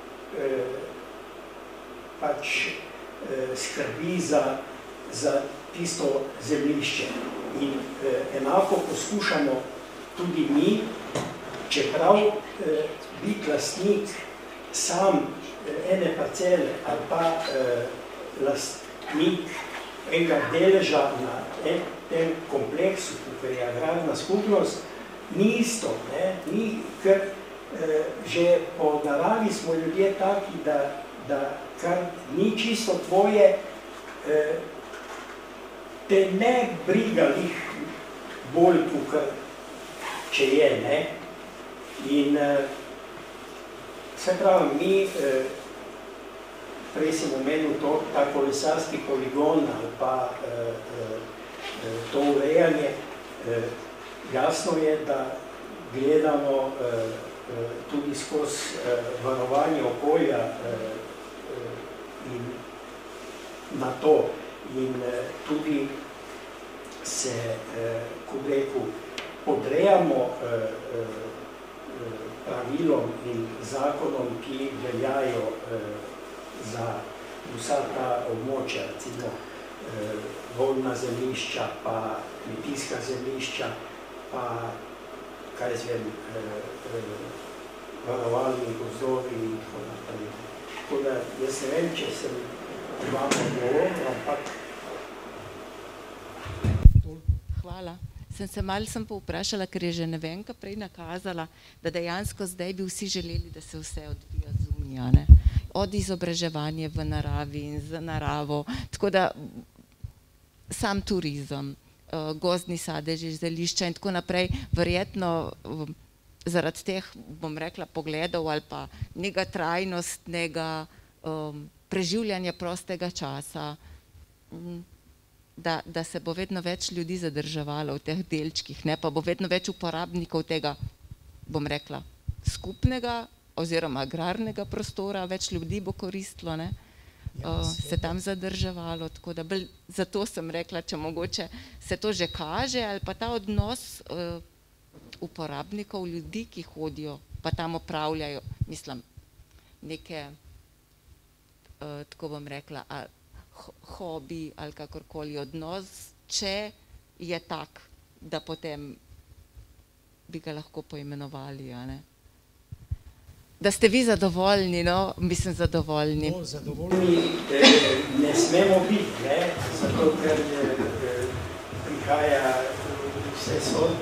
pač skrbi za tisto zemljišče. In enako poskušamo tudi mi, čeprav biti lastnik sam ene parcele ali pa lastnik enega deleža na tem kompleksu, tukaj je agrarna skupnost, ni isto, ne? Ker že po naravi smo ljudje taki, da kar ni čisto tvoje, te ne briga lih bolj tukaj, če je, ne? In se pravi, mi, prej sem omenil ta kolesarski poligon ali pa to urejanje, jasno je, da gledamo tudi skozi varovanje okolja in na to. In tudi se, ko bi rekel, podrejamo pravilom in zakonom, ki veljajo za vsa ta območja, recimo vodna zemljišča, pa kmetijska zemljišča, pa kaj zvem, varovalni gozdovi in tako naprej. Tako da jaz ne vem, če sem vam odgovoril, ampak... Hvala. Sem se malo povprašala, ker je že Nevenka prej nakazala, da dejansko zdaj bi vsi želeli, da se vse odvija zunaj, ne? Od izobraževanja v naravi in z naravo, tako da sam turizem, gozdni sadeži, zelišča in tako naprej, verjetno zaradi teh, bom rekla, pogledov ali pa nekega trajnostnega preživljanja prostega časa, da se bo vedno več ljudi zadrževalo v teh delčkih, ne, pa bo vedno več uporabnikov tega, bom rekla, skupnega oziroma agrarnega prostora, več ljudi bo koristilo, ne, se tam zadrževalo, tako da zato sem rekla, če mogoče se to že kaže, ali pa ta odnos uporabnikov, ljudi, ki hodijo, pa tam opravljajo, mislim, neke, tako bom rekla, hobi ali kakorkoli odnos, če je tak, da potem bi ga lahko poimenovali, a ne? Da ste vi zadovoljni, no, mislim zadovoljni. No, zadovoljni ne smemo biti, ne, zato ker prihaja vse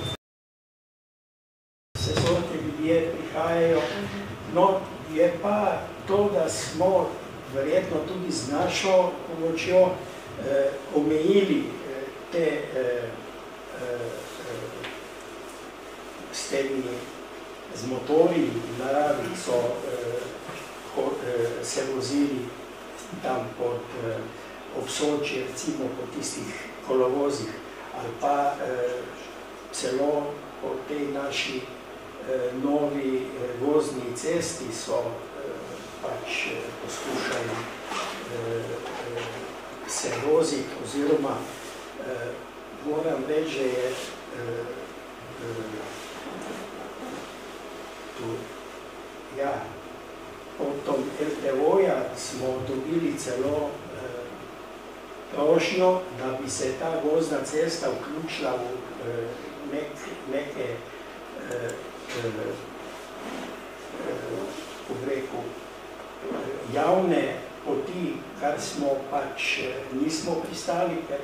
sorte ljudje prihajajo, no, je pa to, da smo verjetno tudi z našo pomočjo omejili te s temi z motorji v naravi so se vozili tam pod Obsočje, recimo po tistih kolovozih, ali pa celo po tej naši novi gozdni cesti so pač poskušali se voziti, oziroma moram reči, že je ja, potom LTO-ja smo dobili celo prošnjo, da bi se ta gozdna cesta vključila v neke javne poti, kar smo pač nismo pristali, ker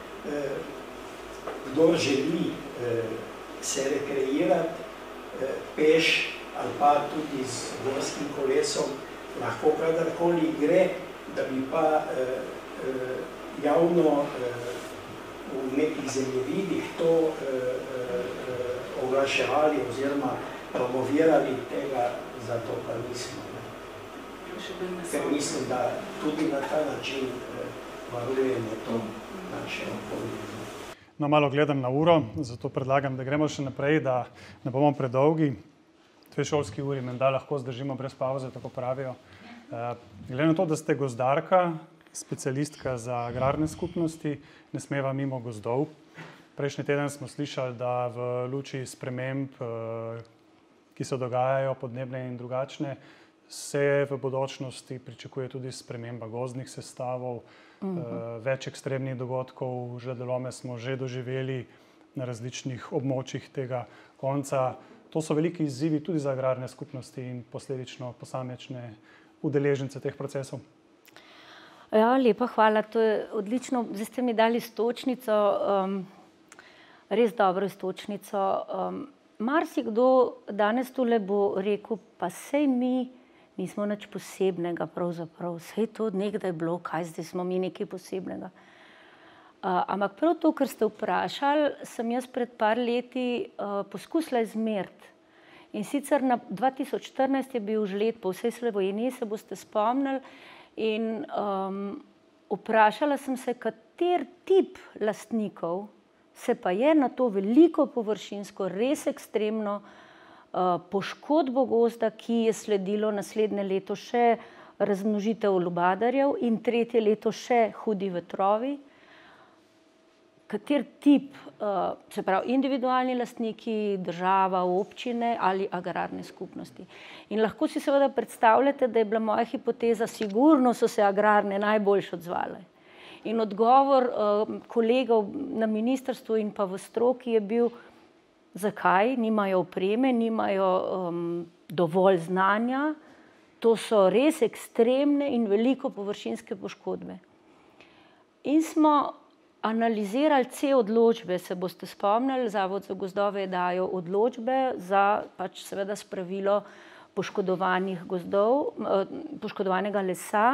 kdor želi se rekreirati peš ali pa tudi z gorskim kolesom, lahko kadarkoli gre, da bi pa javno v nekih zemljevidih to oglaševali oziroma promovirali, tega zato pa nismo. Ker mislim, da tudi na ta način varujemo to naše okolje. No, malo gledam na uro, zato predlagam, da gremo še naprej, da ne bomo predolgi. 2 šolski uri menda lahko zdržimo brez pauze, tako pravijo. Glede na to, da ste gozdarka, specialistka za agrarne skupnosti, ne smeva mimo gozdov. Prejšnji teden smo slišali, da v luči sprememb, ki se dogajajo, podnebne in drugačne, se v bodočnosti pričakuje tudi sprememba gozdnih sestavov, več ekstremnih dogodkov, žledolome smo že doživeli na različnih območjih tega konca. To so veliki izzivi tudi za agrarne skupnosti in posledično posamečne udeležence teh procesov. Ja, lepa hvala, to je odlično. Zdaj ste mi dali iztočnico, res dobro iztočnico. marsikdo danes tule bo rekel, pa sej mi nismo nič posebnega pravzaprav, sej to nekdaj bilo, kaj zdaj smo mi nekaj posebnega. Ampak prav to, kar ste vprašali, sem jaz pred par leti poskusila izmeriti. In sicer na 2014 je bil žled po vsej Sloveniji, se boste spomnili, in vprašala sem se, kater tip lastnikov se pa je na to veliko površinsko, res ekstremno poškodbo gozda, ki je sledilo naslednje leto še razmnožitev lubadarjev in tretje leto še hudi vetrovi. Kater tip, se pravi individualni lastniki, država, občine ali agrarne skupnosti. In lahko si seveda predstavljate, da je bila moja hipoteza, sigurno so se agrarne najboljše odzvale. In odgovor kolegov na ministrstvu in pa v stroki je bil, zakaj, nimajo opreme, nimajo dovolj znanja, to so res ekstremne in veliko površinske poškodbe. In smo analizirali vse odločbe, se boste spomnili, Zavod za gozdove je dajal odločbe za pač seveda spravilo poškodovanih gozdov, poškodovanega lesa.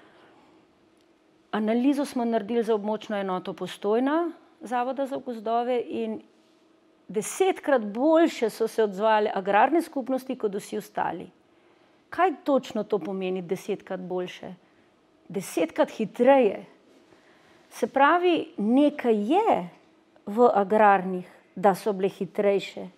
Analizo smo naredili za območno enoto Postojna Zavoda za gozdove in 10-krat boljše so se odzvale agrarne skupnosti kot vsi ostali. Kaj točno to pomeni 10-krat boljše? 10-krat hitreje. Se pravi, nekaj je v agrarnih, da so bile hitrejše.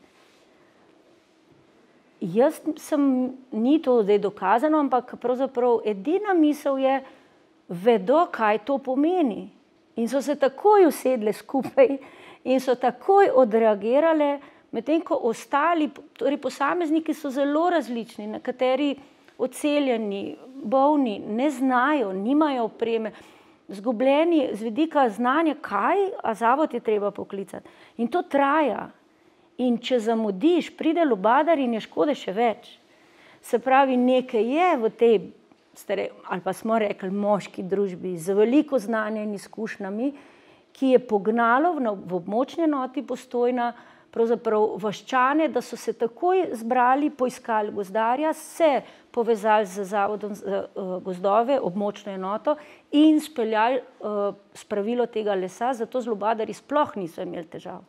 Jaz ni to zdaj dokazano, ampak pravzaprav edina misel je, vedo, kaj to pomeni. In so se takoj usedle skupaj in so takoj odreagirale, medtem ko ostali, torej posamezniki so zelo različni, nekateri odseljeni, bolni, ne znajo, nimajo opreme, zgubljeni z vidika znanja, kaj, a zavod je treba poklicati. In to traja. In če zamudiš, pride lubadar in je škode še več. Se pravi, nekaj je v tej, ali pa smo rekli, moški družbi z veliko znanja in izkušnjami, ki je pognalo v območni enoti Postojna pravzaprav vaščane, da so se takoj zbrali, poiskali gozdarja, se povezali z Zavodom za gozdove, območno enoto in speljali spravilo tega lesa, zato z lubadarji sploh niso imeli težav.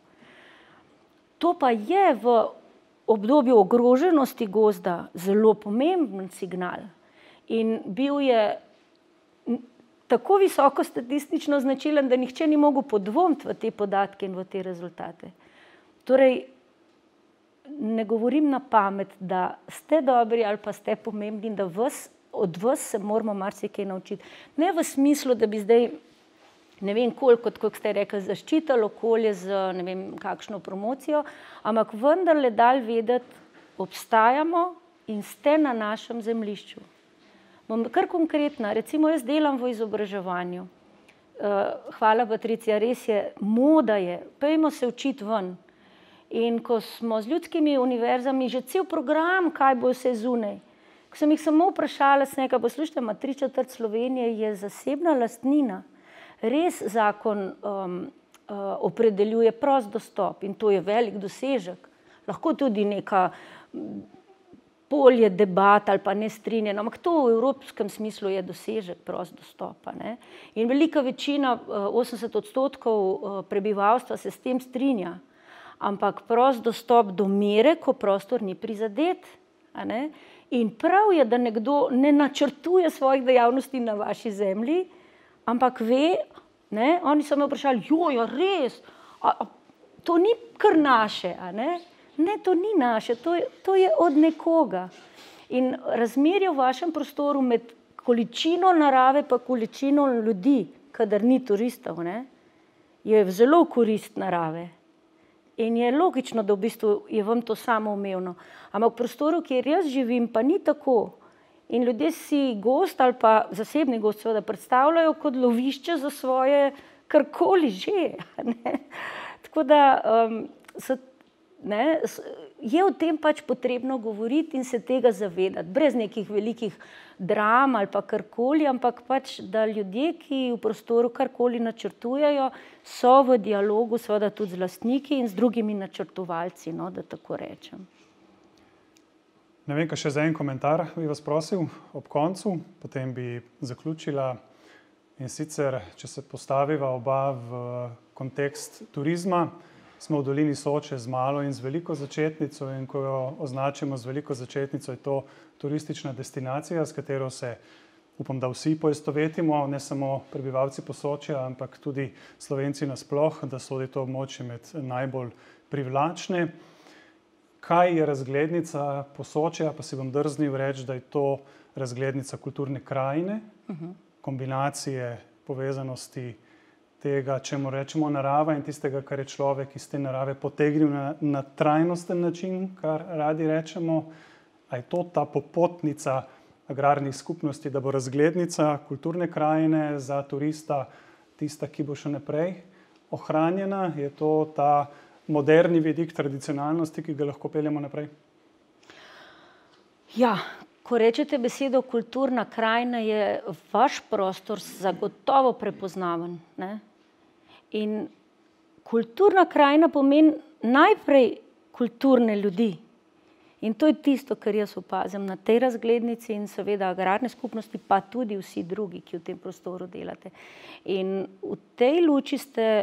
To pa je v obdobju ogroženosti gozda zelo pomemben signal in bil je tako visoko statistično značilen, da nihče ni mogel podvomiti v te podatke in v te rezultate. Torej, ne govorim na pamet, da ste dobri ali pa ste pomembni, da od vas se moramo marsikaj naučiti. Ne v smislu, da bi zdaj, ne vem koliko, kot ste rekli, zaščitili okolje z ne vem kakšno promocijo, ampak vendarle dali vedeti, obstajamo in ste na našem zemljišču. Bom kar konkretna, recimo jaz delam v izobraževanju. Hvala, Patricija, res je, moda je, pojmo se učiti ven. In ko smo z ljudskimi univerzami, že cel program, kaj bo vse zunaj. Ko sem jih samo vprašala, sem nekaj, poslušajte, 3/4 Slovenije je zasebna lastnina. Res zakon opredeljuje prost dostop in to je velik dosežek. Lahko tudi neka polje debat ali pa nestrinjeno, ampak to v evropskem smislu je dosežek prost dostopa. Ne? In velika večina, 80% prebivalstva se s tem strinja. Ampak prost dostop do mere, ko prostor ni prizadet. A ne? In prav je, da nekdo ne načrtuje svojih dejavnosti na vaši zemlji, ampak ve, ne? Oni so me vprašali, jojo, res, to ni kar naše, a ne? Ne, to ni naše, to je od nekoga. In razmerje v vašem prostoru med količino narave pa količino ljudi, kadar ni turistov, ne, je zelo korist narave. In je logično, da v bistvu je vam to samoumevno. Ampak v prostoru, kjer jaz živim, pa ni tako. In ljudje si gozd ali pa zasebni gozd seveda predstavljajo kot lovišče za svoje karkoli že. Ne? Tako da je o tem pač potrebno govoriti in se tega zavedati, brez nekih velikih dram ali pa karkoli, ampak pač, da ljudje, ki v prostoru karkoli načrtujejo, so v dialogu seveda tudi z lastniki in z drugimi načrtovalci, no, da tako rečem. Ne vem, kaj še za en komentar bi vas prosil ob koncu, potem bi zaključila. In sicer, če se postaviva oba v kontekst turizma, smo v dolini Soče z malo in z veliko začetnico in ko jo označimo z veliko začetnico, je to turistična destinacija, s katero se, upam, da vsi poistovetimo, ne samo prebivalci Posočja, ampak tudi Slovenci nasploh, da sodi to območje med najbolj privlačne. Kaj je razglednica Posočja, pa si bom drznil reči, da je to razglednica kulturne krajine, kombinacije povezanosti tega, čemu rečemo narava in tistega, kar je človek iz te narave potegnil na trajnosten način, kar radi rečemo. A je to ta popotnica agrarnih skupnosti, da bo razglednica kulturne krajine za turista tista, ki bo še naprej ohranjena? Je to ta moderni vidik tradicionalnosti, ki ga lahko peljemo naprej? Ja, ko rečete besedo kulturna krajina, je vaš prostor zagotovo prepoznaven, ne? In kulturna krajina pomeni najprej kulturne ljudi. In to je tisto, kar jaz opazim na tej razglednici in seveda agrarne skupnosti, pa tudi vsi drugi, ki v tem prostoru delate. In v tej luči ste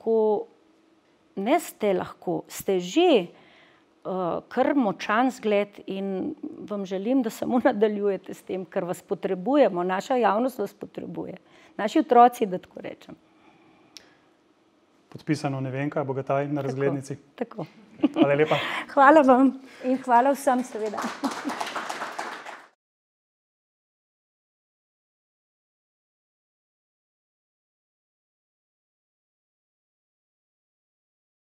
že kar močan zgled in vam želim, da samo nadaljujete s tem, ker vas potrebujemo, naša javnost vas potrebuje. Naši otroci, da tako rečem. Podpisano Nevenka Bogataj na razglednici. Tako. Hvala lepa. Hvala vam in hvala vsem seveda.